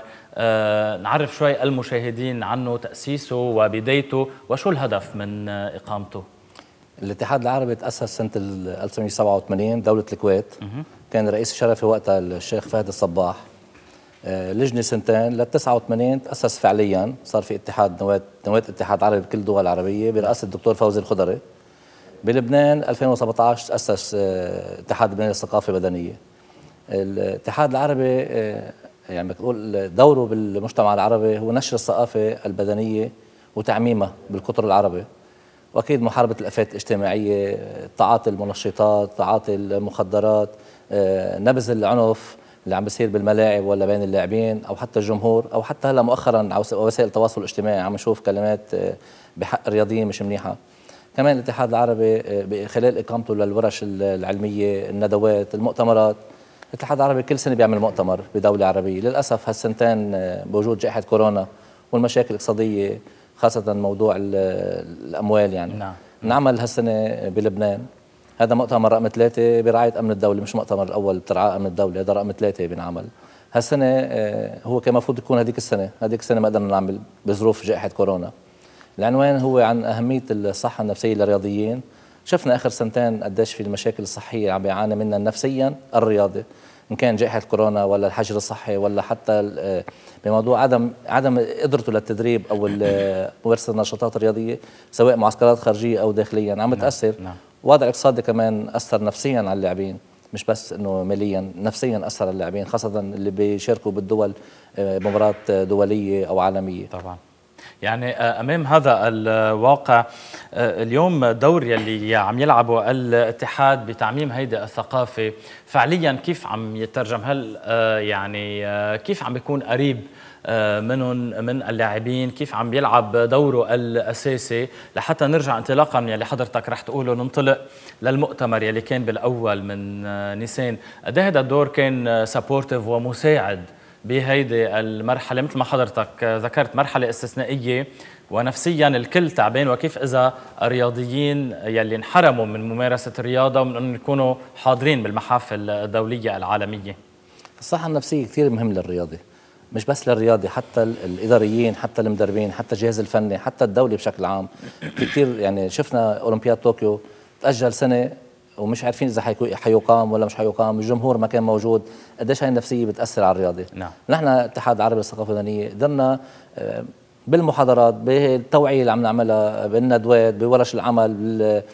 نعرف شوي المشاهدين عنه، تأسيسه وبدايته وشو الهدف من إقامته. الاتحاد العربي تأسس سنة 1987 دولة الكويت. كان رئيس الشرفي وقتها الشيخ فهد الصباح. لجنة سنتين لل 89 تأسس فعليا، صار في اتحاد نواة اتحاد عربي بكل الدول العربية برئاسة الدكتور فوزي الخضري. بلبنان 2017 تأسس اتحاد لبنان للثقافة البدنية. الاتحاد العربي يعني بقول دوره بالمجتمع العربي هو نشر الثقافة البدنية وتعميمها بالقطر العربي، واكيد محاربة الآفات الاجتماعية، تعاطي المنشطات، تعاطي المخدرات، نبذ العنف اللي عم بيصير بالملاعب ولا بين اللاعبين او حتى الجمهور، او حتى هلا مؤخرا على وسائل التواصل الاجتماعي عم نشوف كلمات بحق الرياضيين مش منيحه. كمان الاتحاد العربي خلال اقامته للورش العلميه، الندوات، المؤتمرات، الاتحاد العربي كل سنه بيعمل مؤتمر بدوله عربيه. للاسف هالسنتين بوجود جائحه كورونا والمشاكل الاقتصاديه خاصه موضوع الاموال يعني نعمل هالسنه بلبنان. هذا مؤتمر رقم 3 برعاية أمن الدولة، مش مؤتمر الأول بترعاه أمن الدولة، هذا رقم 3 بنعمل. هالسنة هو كان المفروض يكون هذيك السنة ما قدرنا نعمل بظروف جائحة كورونا. العنوان هو عن أهمية الصحة النفسية للرياضيين. شفنا آخر سنتين قديش في المشاكل الصحية عم بيعاني منها نفسيا الرياضي، إن كان جائحة كورونا ولا الحجر الصحي ولا حتى بموضوع عدم قدرته للتدريب أو ممارسة النشاطات الرياضية سواء معسكرات خارجية أو داخليا عم تأثر. وضع الاقتصادي كمان أثر نفسيا على اللاعبين، مش بس انه ماليا، نفسيا اثر على اللاعبين خاصه اللي بيشاركوا بالدول بمباريات دوليه او عالميه. طبعا يعني امام هذا الواقع اليوم دور يلي عم يلعبه الاتحاد بتعميم هيدي الثقافه فعليا كيف عم يترجم؟ هل يعني كيف عم بيكون قريب منهم من اللاعبين؟ كيف عم بيلعب دوره الاساسي لحتى نرجع انطلاقا من يلي حضرتك رح تقوله ننطلق للمؤتمر يلي كان بالاول من نيسان؟ قد ايه هذا الدور كان سبورتيف ومساعد بهيدي المرحله؟ مثل ما حضرتك ذكرت مرحله استثنائيه ونفسيا الكل تعبان، وكيف اذا الرياضيين يلي انحرموا من ممارسه الرياضه ومن انه يكونوا حاضرين بالمحافل الدوليه العالميه. الصحه النفسيه كثير مهم للرياضي، مش بس للرياضي، حتى الاداريين، حتى المدربين، حتى الجهاز الفني، حتى الدولي بشكل عام. في كثير يعني شفنا اولمبياد طوكيو تاجل سنه ومش عارفين اذا حيقام ولا مش حيقام، الجمهور ما كان موجود. قديش هاي النفسيه بتاثر على الرياضي. نحن الاتحاد العربي للثقافه البدنيه قدرنا بالمحاضرات، بالتوعيه اللي عم نعملها، بالندوات، بورش العمل،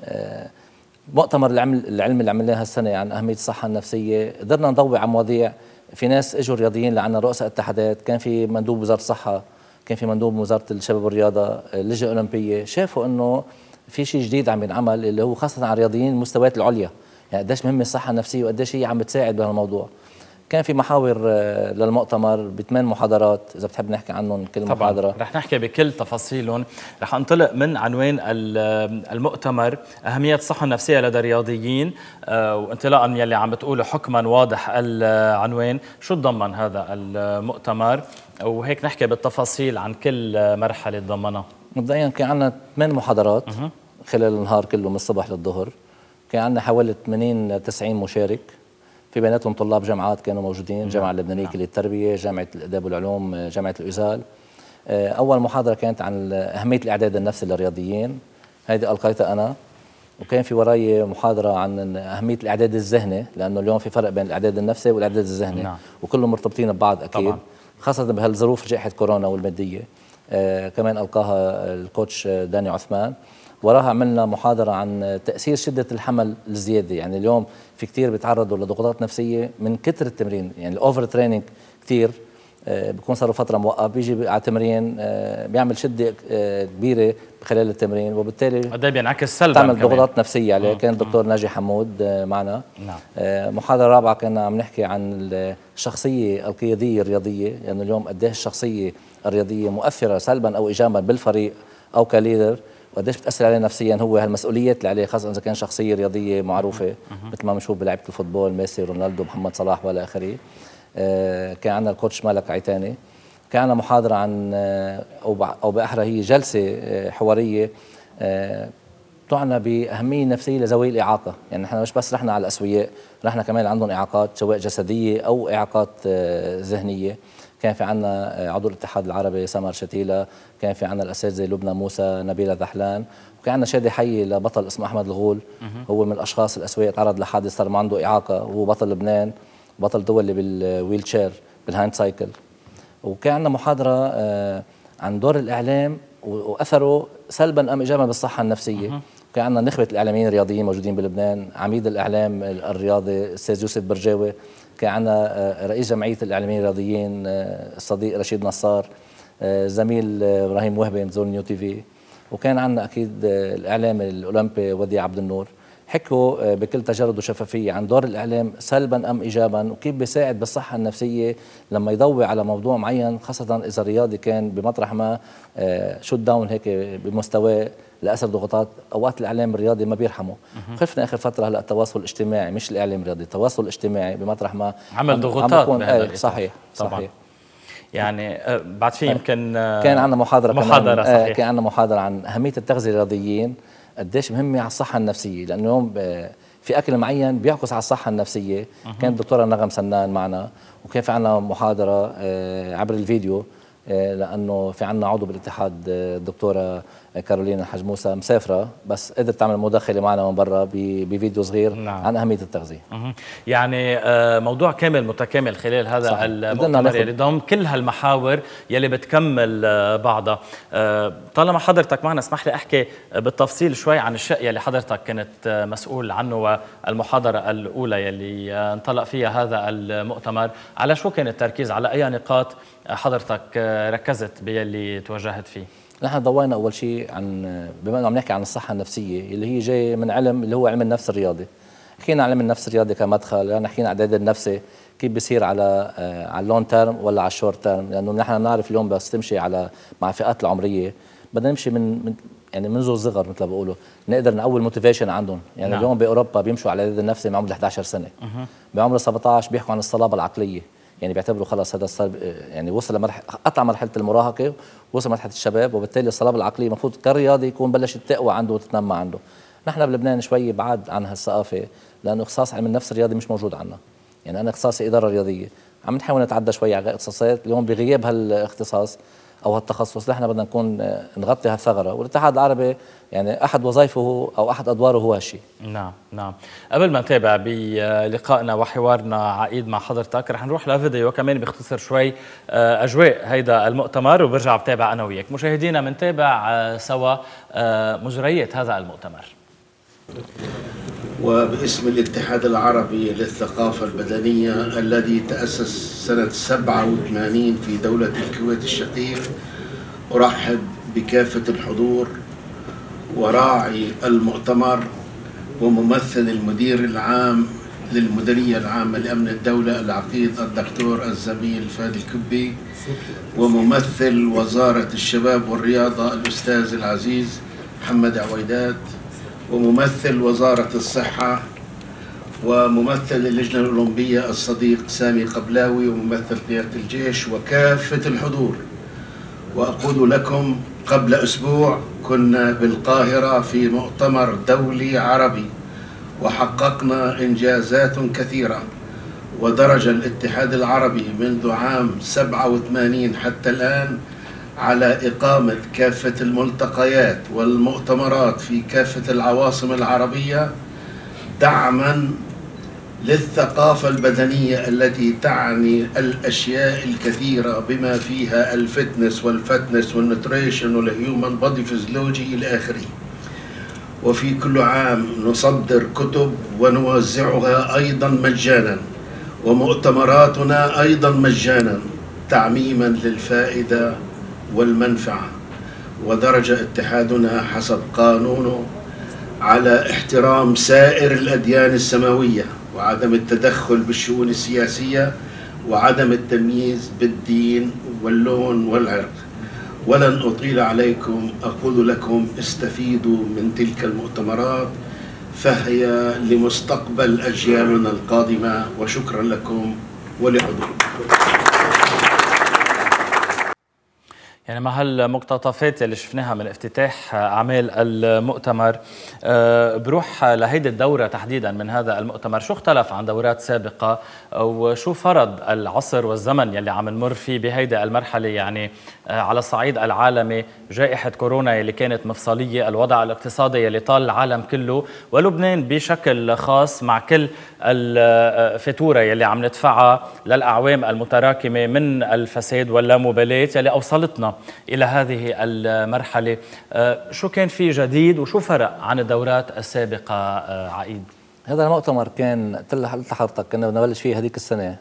مؤتمر العلم اللي عملناه هالسنه عن اهميه الصحه النفسيه، قدرنا نضوي على مواضيع. في ناس اجوا رياضيين لعنا، رؤساء اتحادات، كان في مندوب وزاره الصحه، كان في مندوب وزاره الشباب والرياضه، اللجنه الاولمبيه، شافوا انه في شيء جديد عم ينعمل اللي هو خاصه على الرياضيين المستويات العليا، يعني قديش مهمه الصحه النفسيه وقديش هي عم بتساعد بهالموضوع. كان في محاور للمؤتمر ب8 محاضرات، اذا بتحب نحكي عنهم كل طبعاً محاضره. رح نحكي بكل تفاصيلهم. رح انطلق من عنوان المؤتمر اهميه الصحه النفسيه لدى الرياضيين، وانطلاقا من يلي عم بتقوله حكما واضح العنوان، شو تضمن هذا المؤتمر؟ وهيك نحكي بالتفاصيل عن كل مرحله تضمنها. مبدئيا كان عندنا 8 محاضرات خلال النهار كله من الصبح للظهر. كان عندنا حوالي 80-90 مشارك، في بيناتهم طلاب جامعات كانوا موجودين، جامعة اللبنانية كلية التربية، جامعة الآداب والعلوم، جامعة الأوزال. أول محاضرة كانت عن أهمية الإعداد النفسي للرياضيين، هذه ألقيتها أنا. وكان في وراي محاضرة عن أهمية الإعداد الذهني، لأنه اليوم في فرق بين الإعداد النفسي والإعداد الذهني. وكلهم مرتبطين ببعض أكيد طبعا. خاصة بهالظروف جائحة كورونا والمادية. كمان ألقاها الكوتش داني عثمان. وراها عملنا محاضرة عن تأثير شدة الحمل الزيادة. يعني اليوم في كتير بيتعرضوا لضغوطات نفسية من كتر التمرين، يعني الأوفر تريننج كتير، بيكون صار فترة موقف، بيجي على تمرين بيعمل شدة كبيرة خلال التمرين، وبالتالي ده بينعكس سلبا، تعمل ضغوطات نفسية عليه. كان الدكتور ناجي حمود معنا. نعم. محاضرة رابعة كنا عم نحكي عن الشخصية القيادية الرياضية، لأنه يعني اليوم قديش الشخصية الرياضية مؤثرة سلبا أو إيجابا بالفريق أو كليدر، وقديش بتأثر عليه نفسيا. هو هالمسؤوليات اللي عليه، خاصة إذا كان شخصية رياضية معروفة مثل ما بنشوف بلعبة الفوتبول، ميسي، رونالدو، محمد صلاح والى آخره. كان عندنا الكوتش مالك عيتاني. كان عندنا محاضرة عن أو بأحرى هي جلسة حوارية تعنى بأهمية نفسية لذوي الإعاقة. يعني نحن مش بس رحنا على الأسوياء، رحنا كمان عندهم إعاقات سواء جسدية أو إعاقات ذهنية. كان في عنا عضو الاتحاد العربي سمر شتيلة، كان في عنا الأساتذة لبنى موسى، نبيلة ذحلان، وكان عنا شادي حي لبطل اسمه أحمد الغول. هو من الأشخاص الأسوياء تعرض لحادث صار ما عنده إعاقة، وهو بطل لبنان، بطل دولي بالويل شير بالهاند سايكل. وكان عندنا محاضرة عن دور الإعلام وأثره سلبا أم إيجابا بالصحة النفسية. كان عندنا نخبة الإعلاميين الرياضيين موجودين بلبنان، عميد الإعلام الرياضي الأستاذ يوسف برجاوي، كان عندنا رئيس جمعية الإعلاميين الرياضيين الصديق رشيد نصار، زميل إبراهيم وهبي من زون نيو تي في، وكان عندنا أكيد الإعلام الأولمبي وديع عبد النور. حكوا بكل تجرد وشفافية عن دور الإعلام سلبا أم إيجابا، وكيف بيساعد بالصحة النفسية لما يضوي على موضوع معين، خاصة إذا الرياضي كان بمطرح ما شوت داون هيك بمستواه لأثر ضغوطات. أوقات الإعلام الرياضي ما بيرحمه. خفنا آخر فترة هلا التواصل الاجتماعي، مش الإعلام الرياضي، التواصل الاجتماعي بمطرح ما عمل ضغوطات بهذا صحيح. يعني بعد في يمكن كان عندنا محاضرة صحيح. كان عندنا محاضرة عن أهمية التغذية الرياضيين، قديش مهمة على الصحة النفسية، لأنه اليوم في أكل معين بيعكس على الصحة النفسية. كانت الدكتورة نغم سنان معنا، وكان في عنا محاضرة عبر الفيديو، لأنه في عنا عضو بالاتحاد الدكتورة كارولين الحاج موسى مسافرة، بس قدرت تعمل مداخلة معنا من برا بفيديو صغير. نعم. عن أهمية التغذية. يعني موضوع كامل متكامل خلال هذا المؤتمر يلي ضم كل هالمحاور يلي بتكمل بعضها. طالما حضرتك معنا اسمح لي أحكي بالتفصيل شوي عن الشيء يلي حضرتك كنت مسؤول عنه، والمحاضرة الأولى يلي انطلق فيها هذا المؤتمر. على شو كان التركيز؟ على أي نقاط حضرتك ركزت باللي توجهت فيه؟ نحن ضوينا اول شيء عن، بما انه عم نحكي عن الصحه النفسيه اللي هي جاي من علم اللي هو علم النفس الرياضي، حكينا عن علم النفس الرياضي كمدخل، يعني حكينا عن الاعداد النفسي كيف بيصير على اللون تيرم ولا على الشورت تيرم، لانه نحن بنعرف اليوم بس تمشي على مع الفئات العمريه بدنا نمشي من يعني منذ الصغر مثل ما بيقولوا نقدر نقوي موتيفيشن عندهم. يعني اليوم باوروبا بيمشوا على الاعداد النفسي بعمر 11 سنه، بعمر 17 بيحكوا عن الصلابه العقليه، يعني بيعتبروا خلص هذا صار يعني وصل لمرحله، قطع مرحله المراهقه ووصل مرحله الشباب، وبالتالي الصلابه العقليه المفروض كرياضي يكون بلشت تقوى عنده وتتنمى عنده. نحن بلبنان شوي بعاد عن هالثقافه، لانه اختصاص علم النفس الرياضي مش موجود عندنا. يعني انا اختصاصي اداره رياضيه، عم نحاول نتعدى شوي على اختصاصات اليوم بغياب هالاختصاص او هالتخصص. نحن بدنا نكون نغطي هالثغره، والاتحاد العربي يعني احد وظائفه او احد ادواره هو هالشيء. نعم. قبل ما نتابع بلقائنا وحوارنا عقيد مع حضرتك، رح نروح لفيديو كمان بيختصر شوي اجواء هيدا المؤتمر، وبرجع بتابع انا وياك. مشاهدينا بنتابع سوا مجريات هذا المؤتمر. وباسم الاتحاد العربي للثقافة البدنية الذي تأسس سنة 87 في دولة الكويت الشقيق، أرحب بكافة الحضور وراعي المؤتمر وممثل المدير العام للمديرية العامة لأمن الدولة العقيد الدكتور الزميل فادي الكبي، وممثل وزارة الشباب والرياضة الأستاذ العزيز محمد عويدات، وممثل وزارة الصحة، وممثل اللجنة الأولمبية الصديق سامي قبلاوي، وممثل قيادة الجيش وكافة الحضور. وأقول لكم قبل أسبوع كنا بالقاهرة في مؤتمر دولي عربي وحققنا إنجازات كثيرة، ودرج الاتحاد العربي منذ عام 87 حتى الآن على إقامة كافة الملتقيات والمؤتمرات في كافة العواصم العربية دعما للثقافة البدنية التي تعني الأشياء الكثيرة بما فيها الفتنس والفتنس والنوتريشن والهيومن بودي فيزيولوجي إلى آخره. وفي كل عام نصدر كتب ونوزعها أيضا مجانا، ومؤتمراتنا أيضا مجانا تعميما للفائدة والمنفعة. ودرج اتحادنا حسب قانونه على احترام سائر الأديان السماوية، وعدم التدخل بالشؤون السياسية، وعدم التمييز بالدين واللون والعرق. ولن أطيل عليكم، أقول لكم استفيدوا من تلك المؤتمرات، فهي لمستقبل أجيالنا القادمة. وشكرا لكم ولحضوركم. يعني مع هالمقتطفات اللي شفناها من افتتاح أعمال المؤتمر، بروح لهيدي الدورة تحديدا من هذا المؤتمر، شو اختلف عن دورات سابقة وشو فرض العصر والزمن يلي عم نمر فيه بهيدي المرحلة؟ يعني على الصعيد العالمي جائحة كورونا يلي كانت مفصلية، الوضع الاقتصادي يلي طال العالم كله، ولبنان بشكل خاص مع كل الفاتورة يلي عم ندفعها للأعوام المتراكمة من الفساد واللامبالاة يلي أوصلتنا إلى هذه المرحلة. شو كان في جديد وشو فرق عن الدورات السابقة عقيد؟ هذا المؤتمر كان قلت لحضرتك كنا بدنا نبلش فيه هذيك السنة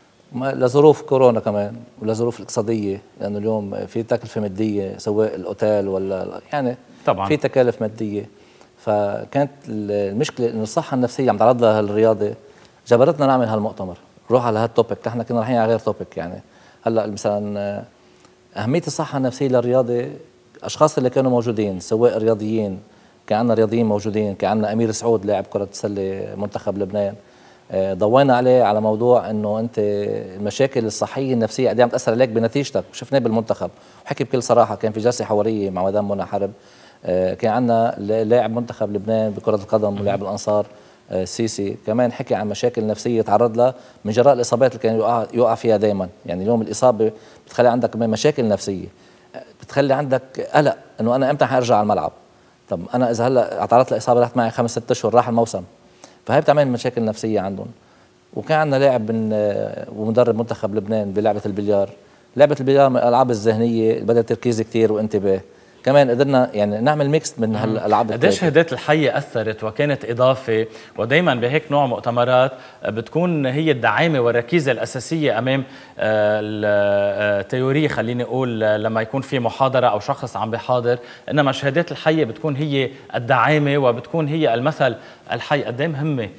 لظروف كورونا كمان ولظروف الاقتصادية، لأنه اليوم في تكلفة مادية سواء الأوتيل ولا يعني طبعا في تكاليف مادية. فكانت المشكلة إنه الصحة النفسية عم تعرض لها الرياضة جبرتنا نعمل هالمؤتمر، نروح على هالتوبيك. نحن كنا رايحين على غير توبيك. يعني هلا مثلا أهمية الصحة النفسية للرياضة، الأشخاص اللي كانوا موجودين سواء رياضيين، كان عندنا رياضيين موجودين، كان عندنا أمير سعود لاعب كرة السلة منتخب لبنان، ضوينا عليه على موضوع إنه أنت المشاكل الصحية النفسية قد عم تأثر عليك بنتيجتك، وشفناه بالمنتخب. وحكي بكل صراحة، كان في جلسة حوارية مع مدام منى حرب، كان عندنا لاعب منتخب لبنان بكرة القدم ولاعب الأنصار سيسي كمان حكي عن مشاكل نفسية تعرض لها من جراء الإصابات اللي كان يقع فيها دائما. يعني اليوم الإصابة بتخلي عندك كمان مشاكل نفسية، بتخلي عندك قلق إنه أنا إمتى حارجع على الملعب. طب أنا إذا هلا تعرضت لإصابة رحت معي 5-6 أشهر راح الموسم، فهي بتعمل مشاكل نفسية عندهم. وكان عندنا لاعب ومدرب منتخب لبنان بلعبة البليار. لعبة البليار من الألعاب الذهنية اللي بدها تركيز كتير وانتباه. كمان قدرنا يعني نعمل ميكس من هالالعاب. قديش هدات الحيه اثرت وكانت اضافه، ودائما بهيك نوع مؤتمرات بتكون هي الدعامه والركيزه الاساسيه امام التيوريه، خليني اقول لما يكون في محاضره او شخص عم بيحاضر، انما شهادات الحيه بتكون هي الدعامه وبتكون هي المثل الحي. قد ايه مهمه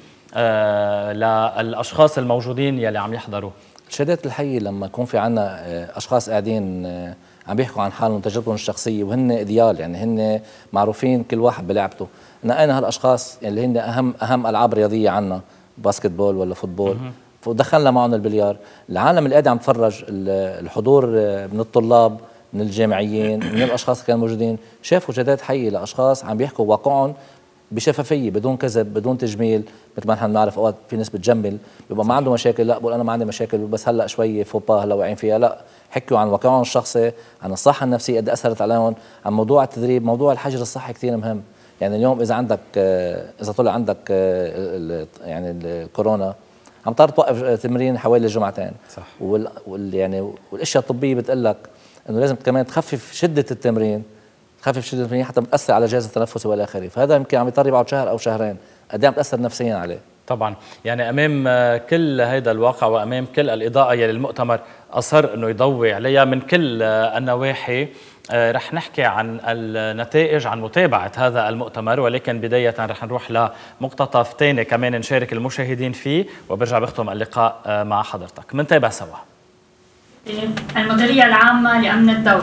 للاشخاص الموجودين يلي عم يحضروا الشهادات الحيه لما يكون في عنا اشخاص قاعدين عم بيحكوا عن حالهم وتجربتهم الشخصيه وهن اذيال، يعني هن معروفين كل واحد بلعبته. نقينا هالاشخاص اللي هن اهم العاب رياضيه عنا، باسكت بول ولا فوتبول، ودخلنا معهم البليار. العالم اللي قاعد عم تفرج، الحضور من الطلاب من الجامعيين من الاشخاص اللي كانوا موجودين، شافوا شهادات حيه لاشخاص عم بيحكوا واقعهم بشفافيه بدون كذب بدون تجميل. مثل ما نحن بنعرف اوقات في ناس بتجمل، بيبقى ما عنده مشاكل، لا بقول انا ما عندي مشاكل بس هلا شوي فوبا هلا واقعين فيها، لا حكوا عن واقعهم الشخصي، عن الصحه النفسيه قد اثرت عليهم، عن موضوع التدريب، موضوع الحجر الصحي كثير مهم. يعني اليوم اذا عندك اذا طلع عندك يعني الكورونا عم تضطر توقف تمرين حوالي جمعتين صح. يعني والاشياء الطبيه بتقول لك انه لازم كمان تخفف شده التمرين، تخفف شده التمرين حتى بتاثر على الجهاز التنفسي والى اخره. فهذا يمكن عم يضطر يقعد شهر او شهرين، قد ايه عم تاثر نفسيا عليه. طبعا يعني امام كل هذا الواقع وامام كل الاضاءه يلي المؤتمر اصر انه يضوي عليها من كل النواحي، رح نحكي عن النتائج عن متابعه هذا المؤتمر، ولكن بدايه رح نروح لمقتطف ثاني كمان نشارك المشاهدين فيه وبرجع بختم اللقاء مع حضرتك. منتابع سوا. المديريه العامه لامن الدوله.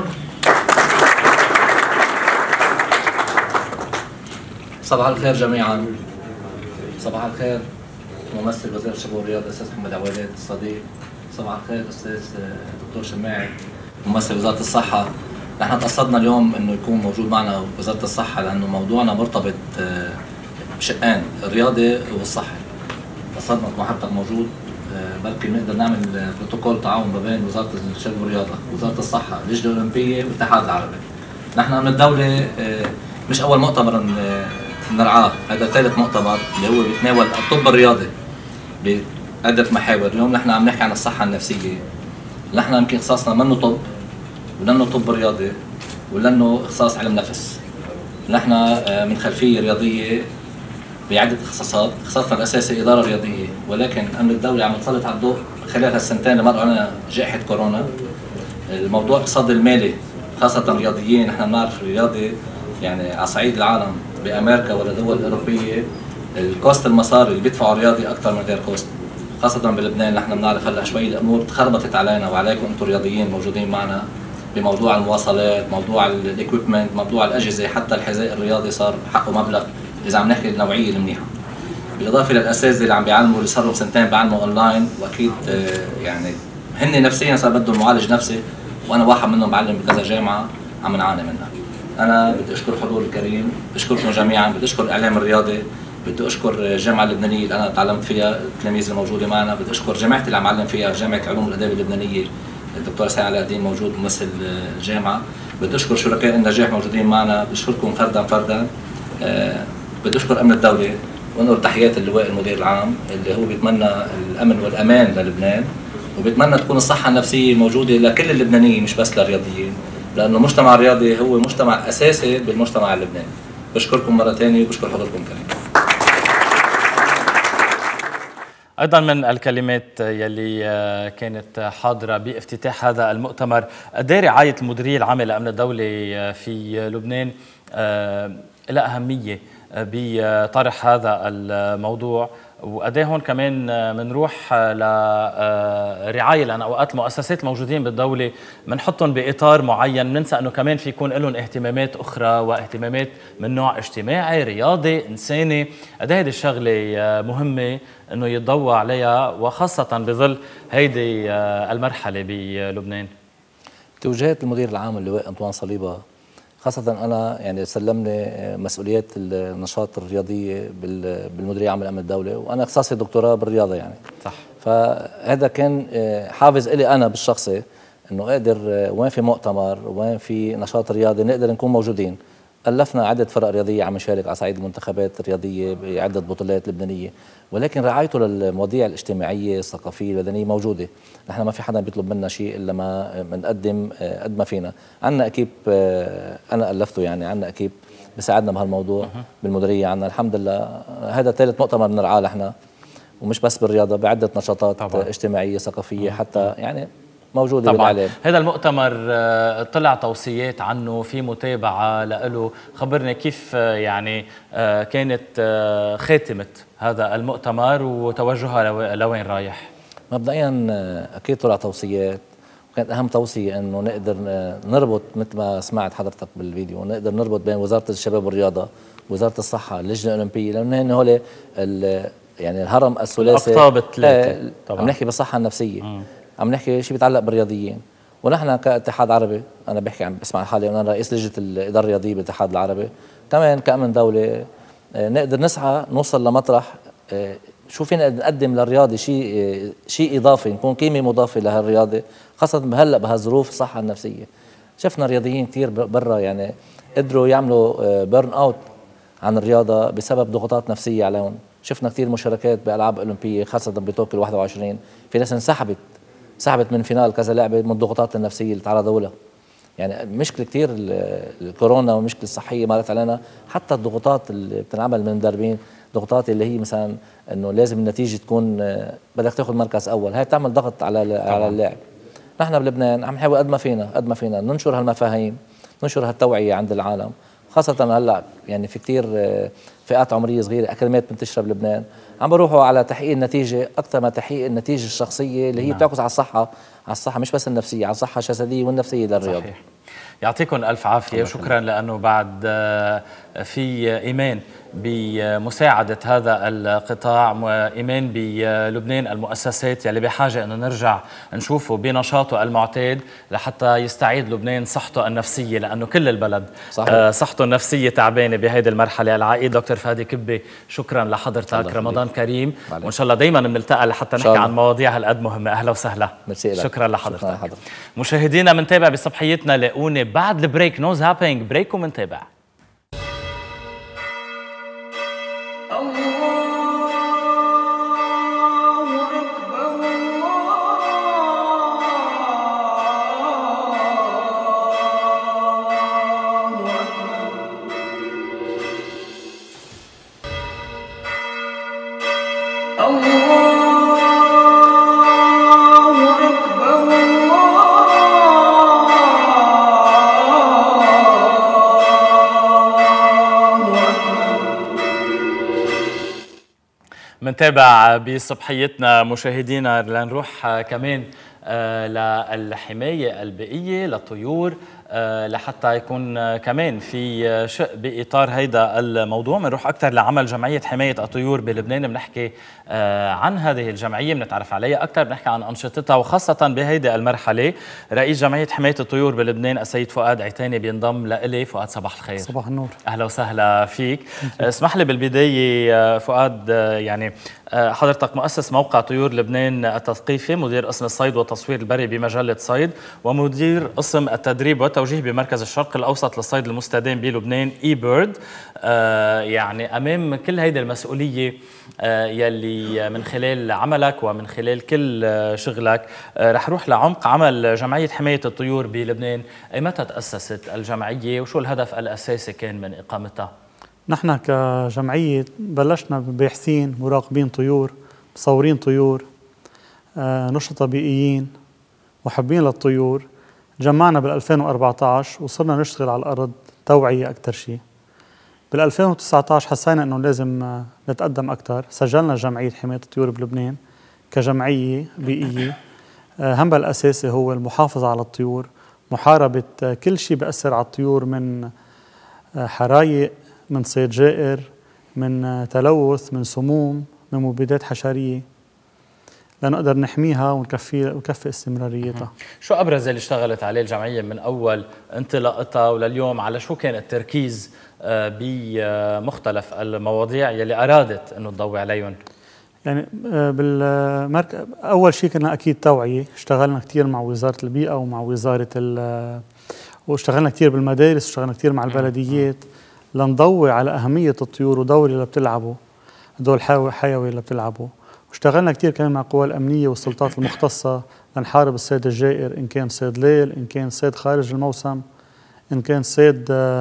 صباح الخير جميعا. صباح الخير ممثل وزير الشباب والرياضه الاستاذ محمد عويلات الصديق. صباح الخير استاذ دكتور شماعي ممثل وزاره الصحه. نحن تقصدنا اليوم انه يكون موجود معنا وزاره الصحه لانه موضوعنا مرتبط بشقين، الرياضه والصحه. قصدنا مع حضرتك موجود بلكي نقدر نعمل بروتوكول تعاون ما بين وزاره الشباب والرياضه، وزاره الصحه، اللجنه الاولمبيه والاتحاد العربي. نحن من الدوله مش اول مؤتمر نرعاه، هذا ثالث مؤتمر اللي هو بيتناول الطب الرياضي بعدة محاور. اليوم نحن عم نحكي عن الصحة النفسية. نحن يمكن اختصاصنا منه طب، ولانه طب رياضي، ولانه اختصاص علم نفس. نحن من خلفية رياضية بعدة اختصاصات، اختصاصنا الأساسي إدارة رياضية، ولكن أمن الدولة عم تسلط على الضوء خلال هالسنتين اللي مروا علينا جائحة كورونا الموضوع الاقتصادي المالي، خاصة الرياضيين. نحن بنعرف الرياضي يعني على صعيد العالم بأمريكا ولا دول أوروبية الكوست المصاري اللي بيدفعوا الرياضي أكثر من غير كوست، خاصة بلبنان. نحن بنعرف هلا شوي الأمور تخربطت علينا وعليكم أنتم الرياضيين موجودين معنا بموضوع المواصلات، موضوع الايكويبمنت، موضوع الأجهزة، حتى الحذاء الرياضي صار حقه مبلغ إذا عم نحكي النوعية المنيحة. بالإضافة للأساتذة اللي عم بيعلموا اللي صاروا سنتين بيعلموا أونلاين، وأكيد يعني هن نفسيا صار بدهم معالج نفسي، وأنا واحد منهم بعلم بكذا جامعة عم نعاني منها. أنا بدي أشكر الحضور الكريم، بشكركم جميعا، بدي أشكر الإعلام الرياضي، بدي أشكر الجامعة اللبنانية اللي أنا تعلمت فيها، التلاميذ الموجودة معنا، بدي أشكر جامعتي اللي عم علم فيها، جامعة علوم الآداب اللبنانية، الدكتور سعيد علاء الدين موجود ممثل الجامعة. بدي أشكر شركاء النجاح موجودين معنا، بدي أشكركم فردا. بدي أشكر أمن الدولة وأنقل تحيات اللواء المدير العام اللي هو بيتمنى الأمن والأمان للبنان، وبيتمنى تكون الصحة النفسية موجودة لكل اللبنانيين مش بس للرياضيين، لأنه المجتمع الرياضي هو مجتمع أساسي بالمجتمع اللبناني. بشكركم مرة ثانية وبشكر حضوركم الكريم. أيضا من الكلمات يلي كانت حاضرة بافتتاح هذا المؤتمر قد ايه رعاية المديرية العامة لأمن الدولة في لبنان لها أهمية بطرح هذا الموضوع، وقد ايه هون كمان بنروح لرعاية، لأن أوقات المؤسسات الموجودين بالدولة بنحطهم بإطار معين، بننسى أنه كمان في يكون لهم اهتمامات أخرى واهتمامات من نوع اجتماعي رياضي إنساني. قد ايه هيدي الشغلة مهمة أنه يتضوى عليها، وخاصة بظل هيدي المرحلة بلبنان. توجيهات المدير العام اللواء أنطوان صليبة، خاصة أنا يعني سلمني مسؤوليات النشاط الرياضية بالمديرية العامة لأمن الدولة، وأنا اختصاصي دكتوراه بالرياضة يعني. صح. فهذا كان حافز إلي أنا بالشخصي إنه أقدر وين في مؤتمر وين في نشاط رياضي نقدر نكون موجودين. ألفنا عدة فرق رياضية عم نشارك على صعيد المنتخبات الرياضية بعدة بطولات لبنانية، ولكن رعايته للمواضيع الاجتماعية الثقافية المدنية موجودة. نحن ما في حدا بيطلب منا شيء إلا ما بنقدم قد ما فينا. عندنا أكيب أنا ألفته، يعني عندنا أكيب بيساعدنا بهالموضوع بالمديرية. عندنا الحمد لله هذا ثالث مؤتمر بنرعاه نحن، ومش بس بالرياضة، بعدة نشاطات طبعا اجتماعية ثقافية حتى يعني موجودة طبعا بالإعلام. هذا المؤتمر طلع توصيات عنه، في متابعة له، خبرني كيف يعني كانت خاتمة هذا المؤتمر وتوجهها لوين رايح؟ مبدئيا أكيد طلع توصيات، وكانت أهم توصية إنه نقدر نربط مثل ما سمعت حضرتك بالفيديو، نقدر نربط بين وزارة الشباب والرياضة، وزارة الصحة، اللجنة الأولمبية، لأنه هن هول يعني الهرم الثلاثي، الأقطاب الثلاثة. عم نحكي بالصحة النفسية، عم نحكي شيء بيتعلق بالرياضيين. ونحن كاتحاد عربي، أنا بحكي عم بسمع حالي أنا رئيس لجنة الإدارة الرياضية بالاتحاد العربي، كمان كأمن دولة نقدر نسعى نوصل لمطرح شو فينا نقدم للرياضي شيء إضافي، نكون قيمة مضافة لهالرياضة، خاصة بهلا بهالظروف الصحة النفسية. شفنا رياضيين كثير برا يعني قدروا يعملوا بيرن أوت عن الرياضة بسبب ضغوطات نفسية عليهم. شفنا كثير مشاركات بألعاب أولمبية خاصة بطوكيو 21، في ناس انسحبت من فينال كذا لعبة من الضغوطات النفسية اللي تعرضوا لها. يعني مشكلة كثير الكورونا ومشكلة الصحية مرت علينا، حتى الضغوطات اللي بتنعمل من المدربين، ضغوطات اللي هي مثلا انه لازم النتيجة تكون بدك تاخذ مركز اول، هاي بتعمل ضغط على اللاعب. نحن بلبنان عم نحاول قد ما فينا ننشر هالمفاهيم، ننشر هالتوعية عند العالم، خاصة هلا يعني في كثير فئات عمرية صغيرة أكاديميات منتشرة بلبنان عم بروحوا على تحقيق النتيجة أكثر ما تحقيق النتيجة الشخصية اللي هي بتعكس على الصحة مش بس النفسية، على الصحة الجسدية والنفسية للرياضة. صحيح. يعطيكم ألف عافية، وشكرا لأنه بعد في إيمان بمساعدة هذا القطاع، وإيمان بلبنان المؤسسات يلي بحاجة أنه نرجع نشوفه بنشاطه المعتاد لحتى يستعيد لبنان صحته النفسية، لأنه كل البلد صحته النفسية تعبانة بهذه المرحلة. العقيد دكتور فادي كبي، شكرا لحضرتك، رمضان كريم، وإن شاء الله دايما بنلتقى لحتى نحكي عن مواضيع هالقد مهمة. أهلا وسهلا، شكرا لحضرتك. مشاهدينا منتابع بصبحيتنا، لاقوني بعد البريك، نو زابينج، بريك ومنتابع. منتابع بصبحيتنا مشاهدينا لنروح كمان للحماية البيئية للطيور لحتى يكون كمان في شق بإطار هيدا الموضوع. بنروح أكثر لعمل جمعية حماية الطيور بلبنان، بنحكي عن هذه الجمعية، بنتعرف عليها أكثر، بنحكي عن أنشطتها وخاصة بهيدا المرحلة. رئيس جمعية حماية الطيور بلبنان السيد فؤاد عيتاني بينضم لإلي. فؤاد صباح الخير. صباح النور. أهلا وسهلا فيك. اسمح لي بالبداية فؤاد، يعني حضرتك مؤسس موقع طيور لبنان التثقيفي، مدير قسم الصيد والتصوير البري بمجلة صيد، ومدير قسم التدريب والتوجيه بمركز الشرق الأوسط للصيد المستدام بلبنان eBird. يعني أمام كل هيدي المسؤولية يلي من خلال عملك ومن خلال كل شغلك رح روح لعمق عمل جمعية حماية الطيور بلبنان. متى تأسست الجمعية وشو الهدف الأساسي كان من إقامتها؟ نحن كجمعية بلشنا باحثين مراقبين طيور، مصورين طيور، نشطة بيئيين، محبين للطيور. جمعنا بال2014 وصرنا نشتغل على الأرض توعية أكثر شيء. بال2019 حسينا أنه لازم نتقدم أكثر، سجلنا جمعية حماية الطيور بلبنان كجمعية بيئية. همها الأساسي هو المحافظة على الطيور، محاربة كل شيء بيأثر على الطيور، من حرايق، من صيد جائر، من تلوث، من سموم، من مبيدات حشرية، لنقدر نحميها ونكفي استمراريتها. شو أبرز اللي اشتغلت عليه الجمعية من أول انطلاقتها ولليوم؟ على شو كان التركيز بمختلف المواضيع يلي أرادت أنه تضوي عليهم؟ يعني أول شيء كنا أكيد توعية. اشتغلنا كتير مع وزارة البيئة ومع وزارة واشتغلنا كتير بالمدارس، واشتغلنا كتير مع البلديات لنضوي على أهمية الطيور ودور اللي بتلعبوا، دور حيوي اللي بتلعبوا. واشتغلنا كتير كمان مع القوى الأمنية والسلطات المختصة لنحارب الصيد الجائر، إن كان صيد ليل، إن كان صيد خارج الموسم، إن كان صيد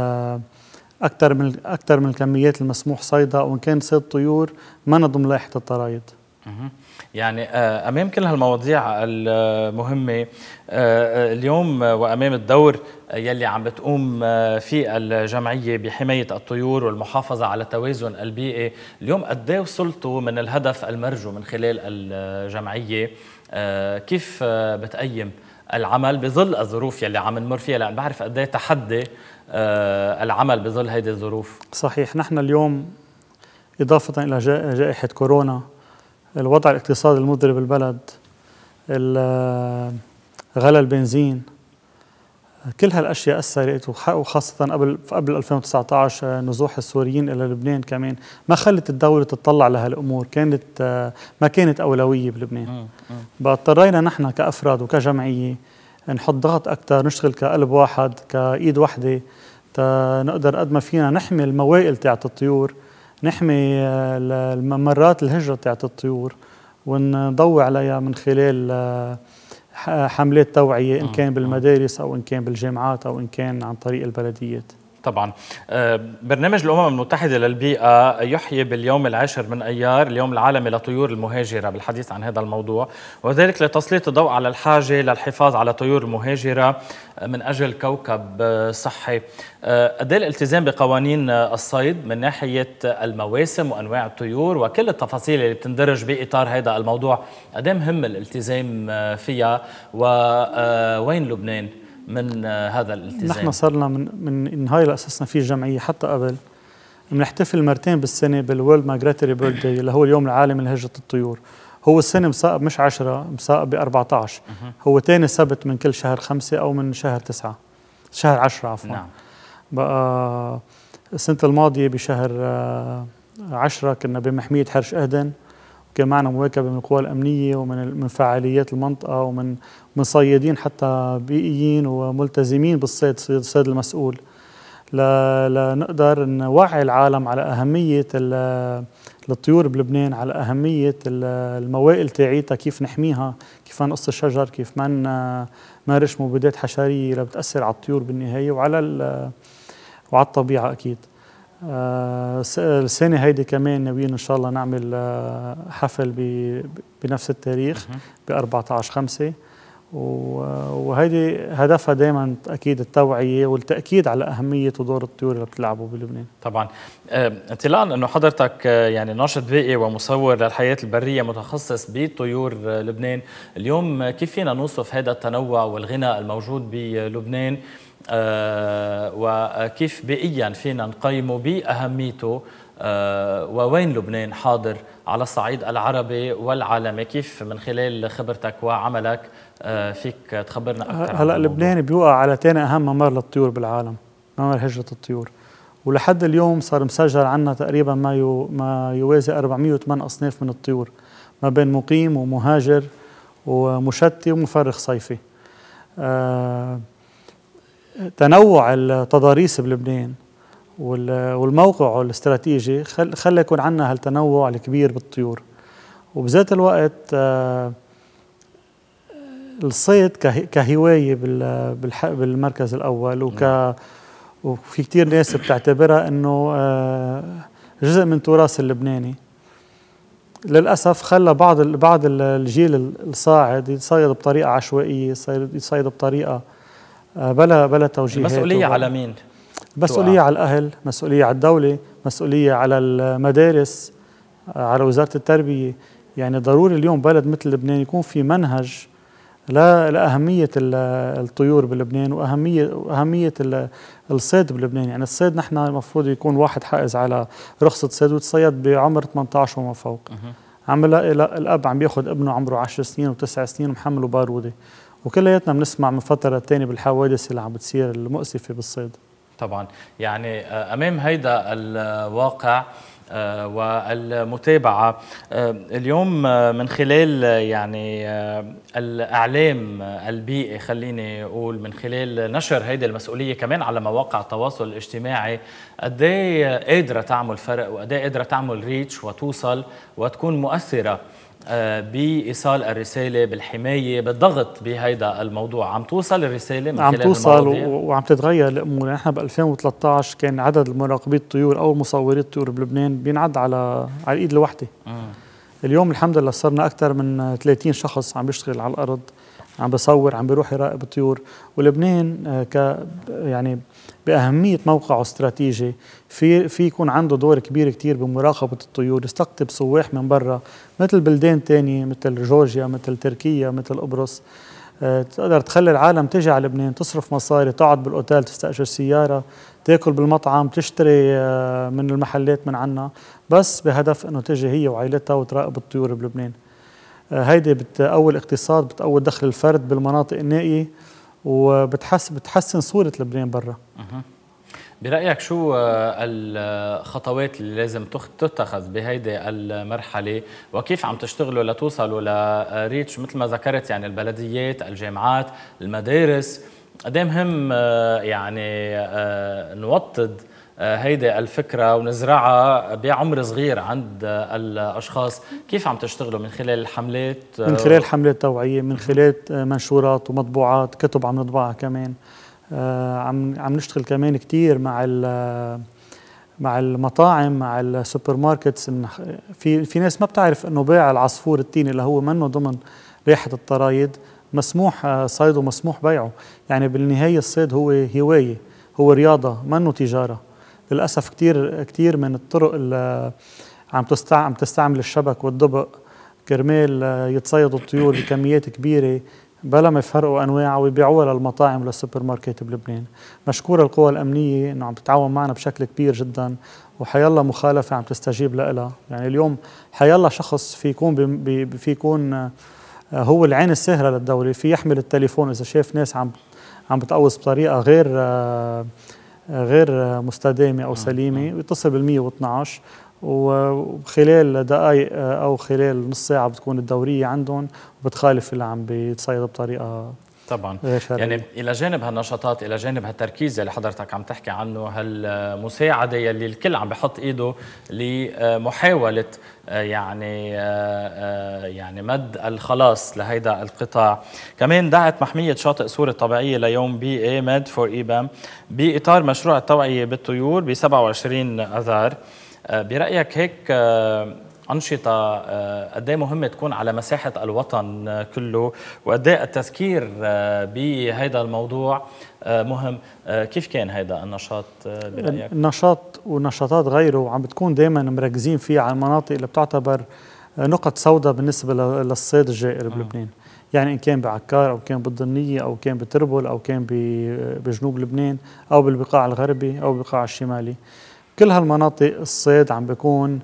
أكثر من الكميات المسموح صيدها، وإن كان صيد طيور ما ضمن لائحة الطرايد. يعني أمام كل هالمواضيع المهمة اليوم وأمام الدور يلي عم بتقوم فيه الجمعية بحماية الطيور والمحافظة على التوازن البيئي، اليوم قد ايه وصلتوا من الهدف المرجو من خلال الجمعية؟ كيف بتقيم العمل بظل الظروف يلي عم نمر فيها؟ لأن بعرف قد ايه تحدي العمل بظل هذه الظروف. صحيح. نحن اليوم إضافة إلى جائحة كورونا، الوضع الاقتصادي المضرب بالبلد، غلا البنزين، كل هالاشياء اثرت، وخاصه قبل 2019 نزوح السوريين الى لبنان كمان ما خلت الدوله تطلع لهالامور، ما كانت اولويه بلبنان. بقى اضطرينا نحن كافراد وكجمعيه نحط ضغط اكثر، نشتغل كقلب واحد كايد وحده، نقدر قد ما فينا نحمي الموائل تاعت الطيور، نحمي الممرات الهجرة تاعت الطيور، ونضوي عليها من خلال حملات توعية، إن كان بالمدارس أو إن كان بالجامعات أو إن كان عن طريق البلديات. طبعا برنامج الأمم المتحدة للبيئة يحيي باليوم العاشر من أيار اليوم العالمي للطيور المهاجرة بالحديث عن هذا الموضوع، وذلك لتسليط الضوء على الحاجة للحفاظ على الطيور المهاجرة من أجل كوكب صحي. قد ايه الالتزام بقوانين الصيد من ناحية المواسم وأنواع الطيور وكل التفاصيل اللي بتندرج بإطار هذا الموضوع، قد ايه مهم الالتزام فيها، ووين لبنان من هذا الالتزام؟ نحن صرنا من هاي اللي أسسنا فيه الجمعية حتى قبل بنحتفل مرتين بالسنة بالورلد مايجراتوري بيرد داي اللي هو اليوم العالمي لهجرة الطيور. هو السنة مساقب مش 10، مساقب ب14. هو تاني سبت من كل شهر 5 أو من شهر 9، شهر 10 عفوا. نعم. بقى السنة الماضية بشهر 10 كنا بمحمية حرش أهدن، وكان معنا مواكبة من القوى الأمنية ومن فعاليات المنطقة ومن صيادين حتى بيئيين وملتزمين بالصيد، الصيد المسؤول، لنقدر نوعي العالم على أهمية الطيور بلبنان، على أهمية الموائل تاعيتها، كيف نحميها، كيف ما نقص الشجر، كيف ما نرش مبيدات حشرية اللي بتأثر على الطيور بالنهاية وعلى الطبيعة أكيد. السنة هيدي كمان ناويين إن شاء الله نعمل حفل بنفس التاريخ ب14/5، وهيدي هدفها دائما اكيد التوعيه والتاكيد على اهميه ودور الطيور اللي بتلعبوا بلبنان. طبعا انطلاقا انه حضرتك يعني ناشط بيئي ومصور للحياه البريه متخصص بطيور لبنان، اليوم كيف فينا نوصف هذا التنوع والغنى الموجود بلبنان وكيف بيئيا فينا نقيمه باهميته ووين لبنان حاضر على الصعيد العربي والعالمي؟ كيف من خلال خبرتك وعملك فيك تخبرنا اكثر؟ هلا لبنان بيوقع على ثاني اهم ممر للطيور بالعالم، ممر هجرة الطيور، ولحد اليوم صار مسجل عندنا تقريبا ما يوازي 408 اصناف من الطيور، ما بين مقيم ومهاجر ومشتي ومفرخ صيفي. تنوع التضاريس بلبنان والموقع الاستراتيجي خلى يكون عندنا هالتنوع الكبير بالطيور، وبذات الوقت الصيد كهواية بالمركز الأول، وفي كتير ناس بتعتبرها أنه جزء من تراث اللبناني. للأسف خلى بعض الجيل الصاعد يصيد بطريقة عشوائية، يصيد بطريقة بلا توجيهات. المسؤولية على مين؟ مسؤولية على الأهل، مسؤولية على الدولة، مسؤولية على المدارس، على وزارة التربية. يعني ضروري اليوم بلد مثل لبنان يكون في منهج لأهمية الطيور بلبنان وأهمية الصيد بلبنان. يعني الصيد نحن المفروض يكون واحد حائز على رخصة صيد وتصيد بعمر 18 وما فوق. عم الأب عم بياخد ابنه عمره 10 سنين و9 سنين ومحمله بارودة، وكلياتنا بنسمع من فترة تانية بالحوادث اللي عم بتصير المؤسفة بالصيد. طبعا يعني أمام هيدا الواقع والمتابعة اليوم من خلال يعني الإعلام البيئي، خليني أقول من خلال نشر هيدي المسؤولية كمان على مواقع التواصل الاجتماعي، قديه قادرة تعمل فرق وقديه قادرة تعمل ريتش وتوصل وتكون مؤثرة بإيصال الرسالة بالحماية بالضغط بهيدا الموضوع؟ عم توصل الرسالة من خلال المواضيع؟ وعم تتغير الأمور. نحن ب 2013 كان عدد المراقبين الطيور أو مصوري الطيور بلبنان بينعد على الإيد الواحدة. اليوم الحمد لله صرنا أكثر من 30 شخص عم بيشتغل على الأرض، عم بصور، عم بيروح يراقب الطيور. ولبنان يعني بأهمية موقعه استراتيجي في يكون عنده دور كبير كتير بمراقبة الطيور، يستقطب سواح من برا مثل بلدان تانية مثل جورجيا، مثل تركيا، مثل قبرص. تقدر تخلي العالم تيجي على لبنان، تصرف مصاري، تقعد بالأوتيل، تستأجر سيارة، تاكل بالمطعم، تشتري من المحلات من عنا، بس بهدف انه تيجي هي وعائلتها وتراقب الطيور بلبنان. هيدي بتقوي الاقتصاد، بتقوي دخل الفرد بالمناطق النائية، بتحسن صورة لبنان برا. برأيك شو الخطوات اللي لازم تتخذ بهيدي المرحلة، وكيف عم تشتغلوا لتوصلوا لريتش مثل ما ذكرت؟ يعني البلديات، الجامعات، المدارس، قد ايه مهم يعني نوطد هيدي الفكرة ونزرعها بعمر صغير عند الأشخاص؟ كيف عم تشتغلوا من خلال الحملات؟ من خلال حملات توعية، من خلال منشورات ومطبوعات، كتب عم نطبعها كمان. عم نشتغل كمان كتير مع المطاعم، مع السوبر ماركتس. في ناس ما بتعرف انه بيع العصفور التيني اللي هو منه ضمن ريحة الطرايد مسموح صيده ومسموح بيعه. يعني بالنهاية الصيد هو هواية، هو رياضة، منه تجارة. للأسف كتير من الطرق اللي عم تستعمل الشبك والضبق كرمال يتصيدوا الطيور بكميات كبيرة بلا ما يفرقوا أنواعها ويبيعوها للمطاعم وللسوبر ماركت بلبنان. مشكورة القوى الأمنية إنه عم تتعاون معنا بشكل كبير جدا، وحيالله مخالفة عم تستجيب لها. يعني اليوم حيالله شخص في يكون هو العين الساهرة للدولة، في يحمل التليفون إذا شاف ناس عم بتقوص بطريقة غير مستدامة أو سليمة، ويتصل بال112 وخلال دقائق أو خلال نص ساعة بتكون الدورية عندهم وبتخالف اللي عم بيتصيد بطريقة طبعا. يعني إلى جانب هالنشاطات، إلى جانب هالتركيز اللي حضرتك عم تحكي عنه، هالمساعدة يلي الكل عم بحط إيده لمحاولة يعني مد الخلاص لهيدا القطاع. كمان دعت محمية شاطئ سور الطبيعية ليوم بيئي ميد فور إيبام بإطار مشروع التوعية بالطيور ب 27 أذار. برأيك هيك أنشطة قد ايه مهمة تكون على مساحة الوطن كله، وقد ايه التذكير بهذا الموضوع مهم. كيف كان هذا النشاط برأيك؟ النشاط ونشاطات غيره عم بتكون دائما مركزين فيه على المناطق اللي بتعتبر نقط سوداء بالنسبة للصيد الجائر بلبنان. يعني إن كان بعكار أو كان بالضنية أو كان بتربل أو كان بجنوب لبنان أو بالبقاع الغربي أو بالبقاع الشمالي، كل هالمناطق الصيد عم بيكون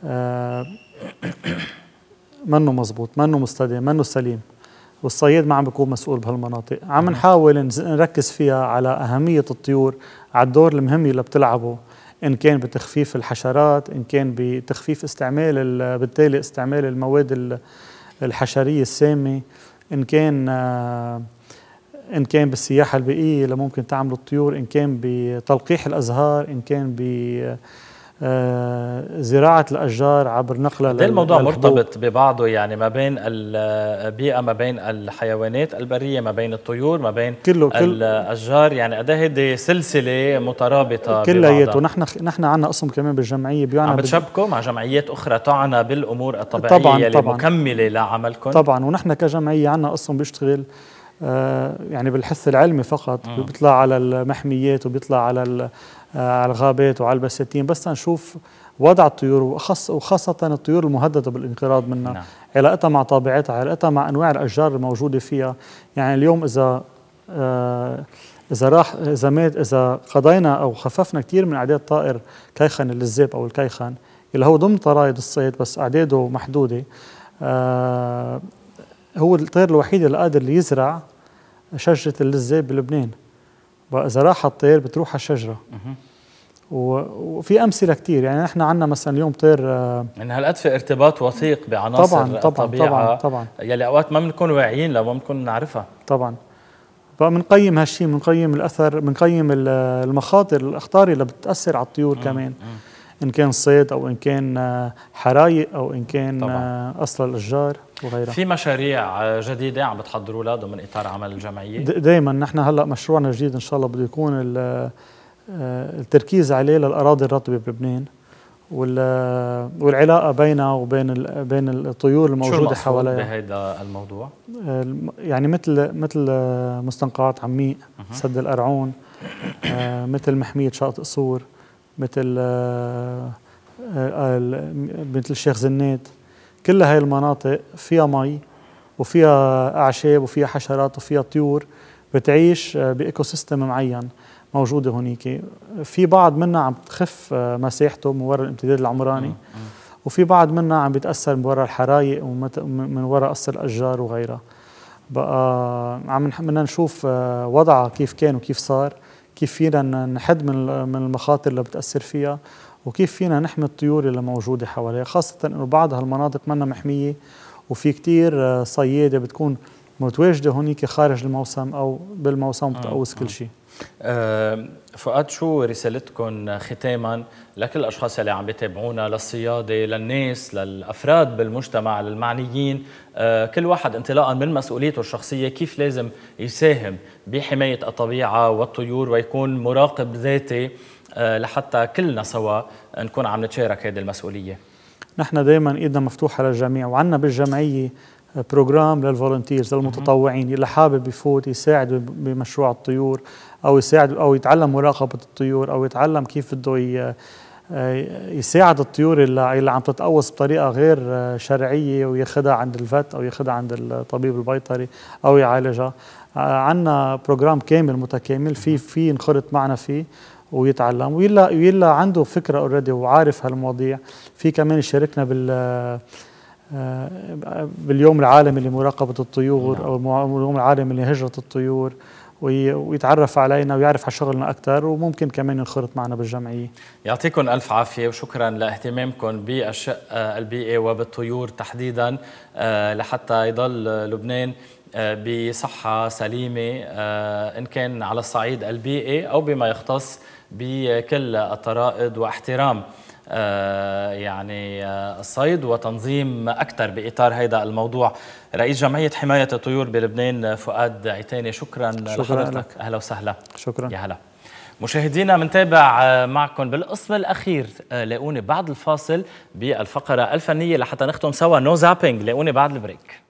منه مزبوط، منه مستدام، منه سليم، والصياد ما عم بيكون مسؤول بهالمناطق. عم نحاول نركز فيها على أهمية الطيور، على الدور المهم اللي بتلعبه، إن كان بتخفيف الحشرات، إن كان بتخفيف بالتالي استعمال المواد الحشرية السامة، إن كان بالسياحة البيئية اللي ممكن تعمل الطيور، إن كان بتلقيح الأزهار، إن كان بزراعة الأشجار عبر نقلها للحبوب. الموضوع مرتبط ببعضه، يعني ما بين البيئة، ما بين الحيوانات البرية، ما بين الطيور، ما بين الأشجار، يعني قد ايه هيدي سلسلة مترابطة كلياته. نحن عنا قسم كمان بالجمعية عم بتشبكوا مع جمعيات أخرى تعنى بالأمور الطبيعية اللي مكملة لعملكم؟ طبعا، ونحن كجمعية عنا قسم بيشتغل يعني بالحث العلمي فقط، بيطلع على المحميات وبيطلع على الغابات وعلى البساتين، بس نشوف وضع الطيور وخاصة الطيور المهددة بالانقراض منها. علاقتها مع طابعتها، علاقتها مع أنواع الأشجار الموجودة فيها. يعني اليوم إذا قضينا أو خففنا كثير من أعداد طائر كيخن اللزاب أو الكيخن اللي هو ضمن طرائد الصيد بس أعداده محدودة، هو الطير الوحيد اللي قادر يزرع شجرة اللزاب بلبنان. وإذا راح الطير بتروح على الشجرة. وفي أمثلة كتير، يعني نحن عنا مثلا اليوم طير يعني هالقد في ارتباط وثيق بعناصر الطبيعة طبعا يلي أوقات ما بنكون واعيين لو ما بنكون نعرفها. طبعا. فمنقيم هالشيء، منقيم الأثر، منقيم المخاطر، الأخطار اللي بتأثر على الطيور كمان، إن كان صيد أو إن كان حرايق أو إن كان أصل الأشجار وغيرها. في مشاريع جديدة عم بتحضروا لها ضمن إطار عمل الجمعية؟ دائما نحن هلأ مشروعنا الجديد إن شاء الله بده يكون التركيز عليه للأراضي الرطبة بلبنان، والعلاقة بينها وبين الطيور الموجودة حواليها. بهذا الموضوع يعني مثل مستنقعات عميق، سد القرعون، مثل محمية شاطئ صور، مثل الشيخ زناد. كل هاي المناطق فيها مي وفيها أعشاب وفيها حشرات وفيها طيور بتعيش بإيكو سيستم معين موجودة هونيك. في بعض منها عم تخف مساحته من وراء الامتداد العمراني، وفي بعض منها عم بيتأثر من وراء الحرايق ومن وراء قص الأشجار وغيرها. بقى بدنا نشوف وضعها كيف كان وكيف صار، كيف فينا نحد من المخاطر اللي بتأثر فيها، وكيف فينا نحمي الطيور اللي موجودة حواليها، خاصة إنه بعض هالمناطق منا محمية وفي كتير صيادة بتكون متواجدة هونيك خارج الموسم أو بالموسم بتقوس كل شيء. فؤاد، شو رسالتكم ختاما لكل الأشخاص اللي عم بيتابعونا، للصيادة، للناس، للأفراد بالمجتمع، للمعنيين، كل واحد انطلاقا من مسؤوليته الشخصية كيف لازم يساهم بحماية الطبيعة والطيور ويكون مراقب ذاتي لحتى كلنا سوا نكون عم نتشارك هذه المسؤولية؟ نحن دائما ايدنا مفتوحة للجميع، وعندنا بالجمعية بروجرام للفولنتيرز، للمتطوعين اللي حابب يفوت يساعد بمشروع الطيور أو يساعد أو يتعلم مراقبة الطيور أو يتعلم كيف بده يساعد الطيور اللي عم تتقوس بطريقة غير شرعية وياخدها عند الفت أو ياخدها عند الطبيب البيطري أو يعالجها. عندنا بروجرام كامل متكامل فيه ينخرط معنا فيه ويتعلم، ويلا عنده فكرة اوريدي وعارف هالمواضيع. في كمان يشاركنا باليوم العالمي لمراقبة الطيور أو اليوم العالمي لهجرة الطيور، ويتعرف علينا ويعرف على شغلنا أكثر، وممكن كمان ينخرط معنا بالجمعية. يعطيكم ألف عافية وشكرا لاهتمامكم بالشق البيئي وبالطيور تحديدا، لحتى يضل لبنان بصحة سليمة إن كان على الصعيد البيئي أو بما يختص بكل الطرائد، واحترام يعني الصيد وتنظيم أكثر بإطار هذا الموضوع. رئيس جمعية حماية الطيور بلبنان فؤاد عيتاني، شكرا لحضرتك. أهلا وسهلا. شكرا. يا هلا. مشاهدينا منتابع معكم بالقسم الأخير. لاقوني بعد الفاصل بالفقرة الفنية لحتى نختم سوا نو زابينج. لاقوني بعد البريك.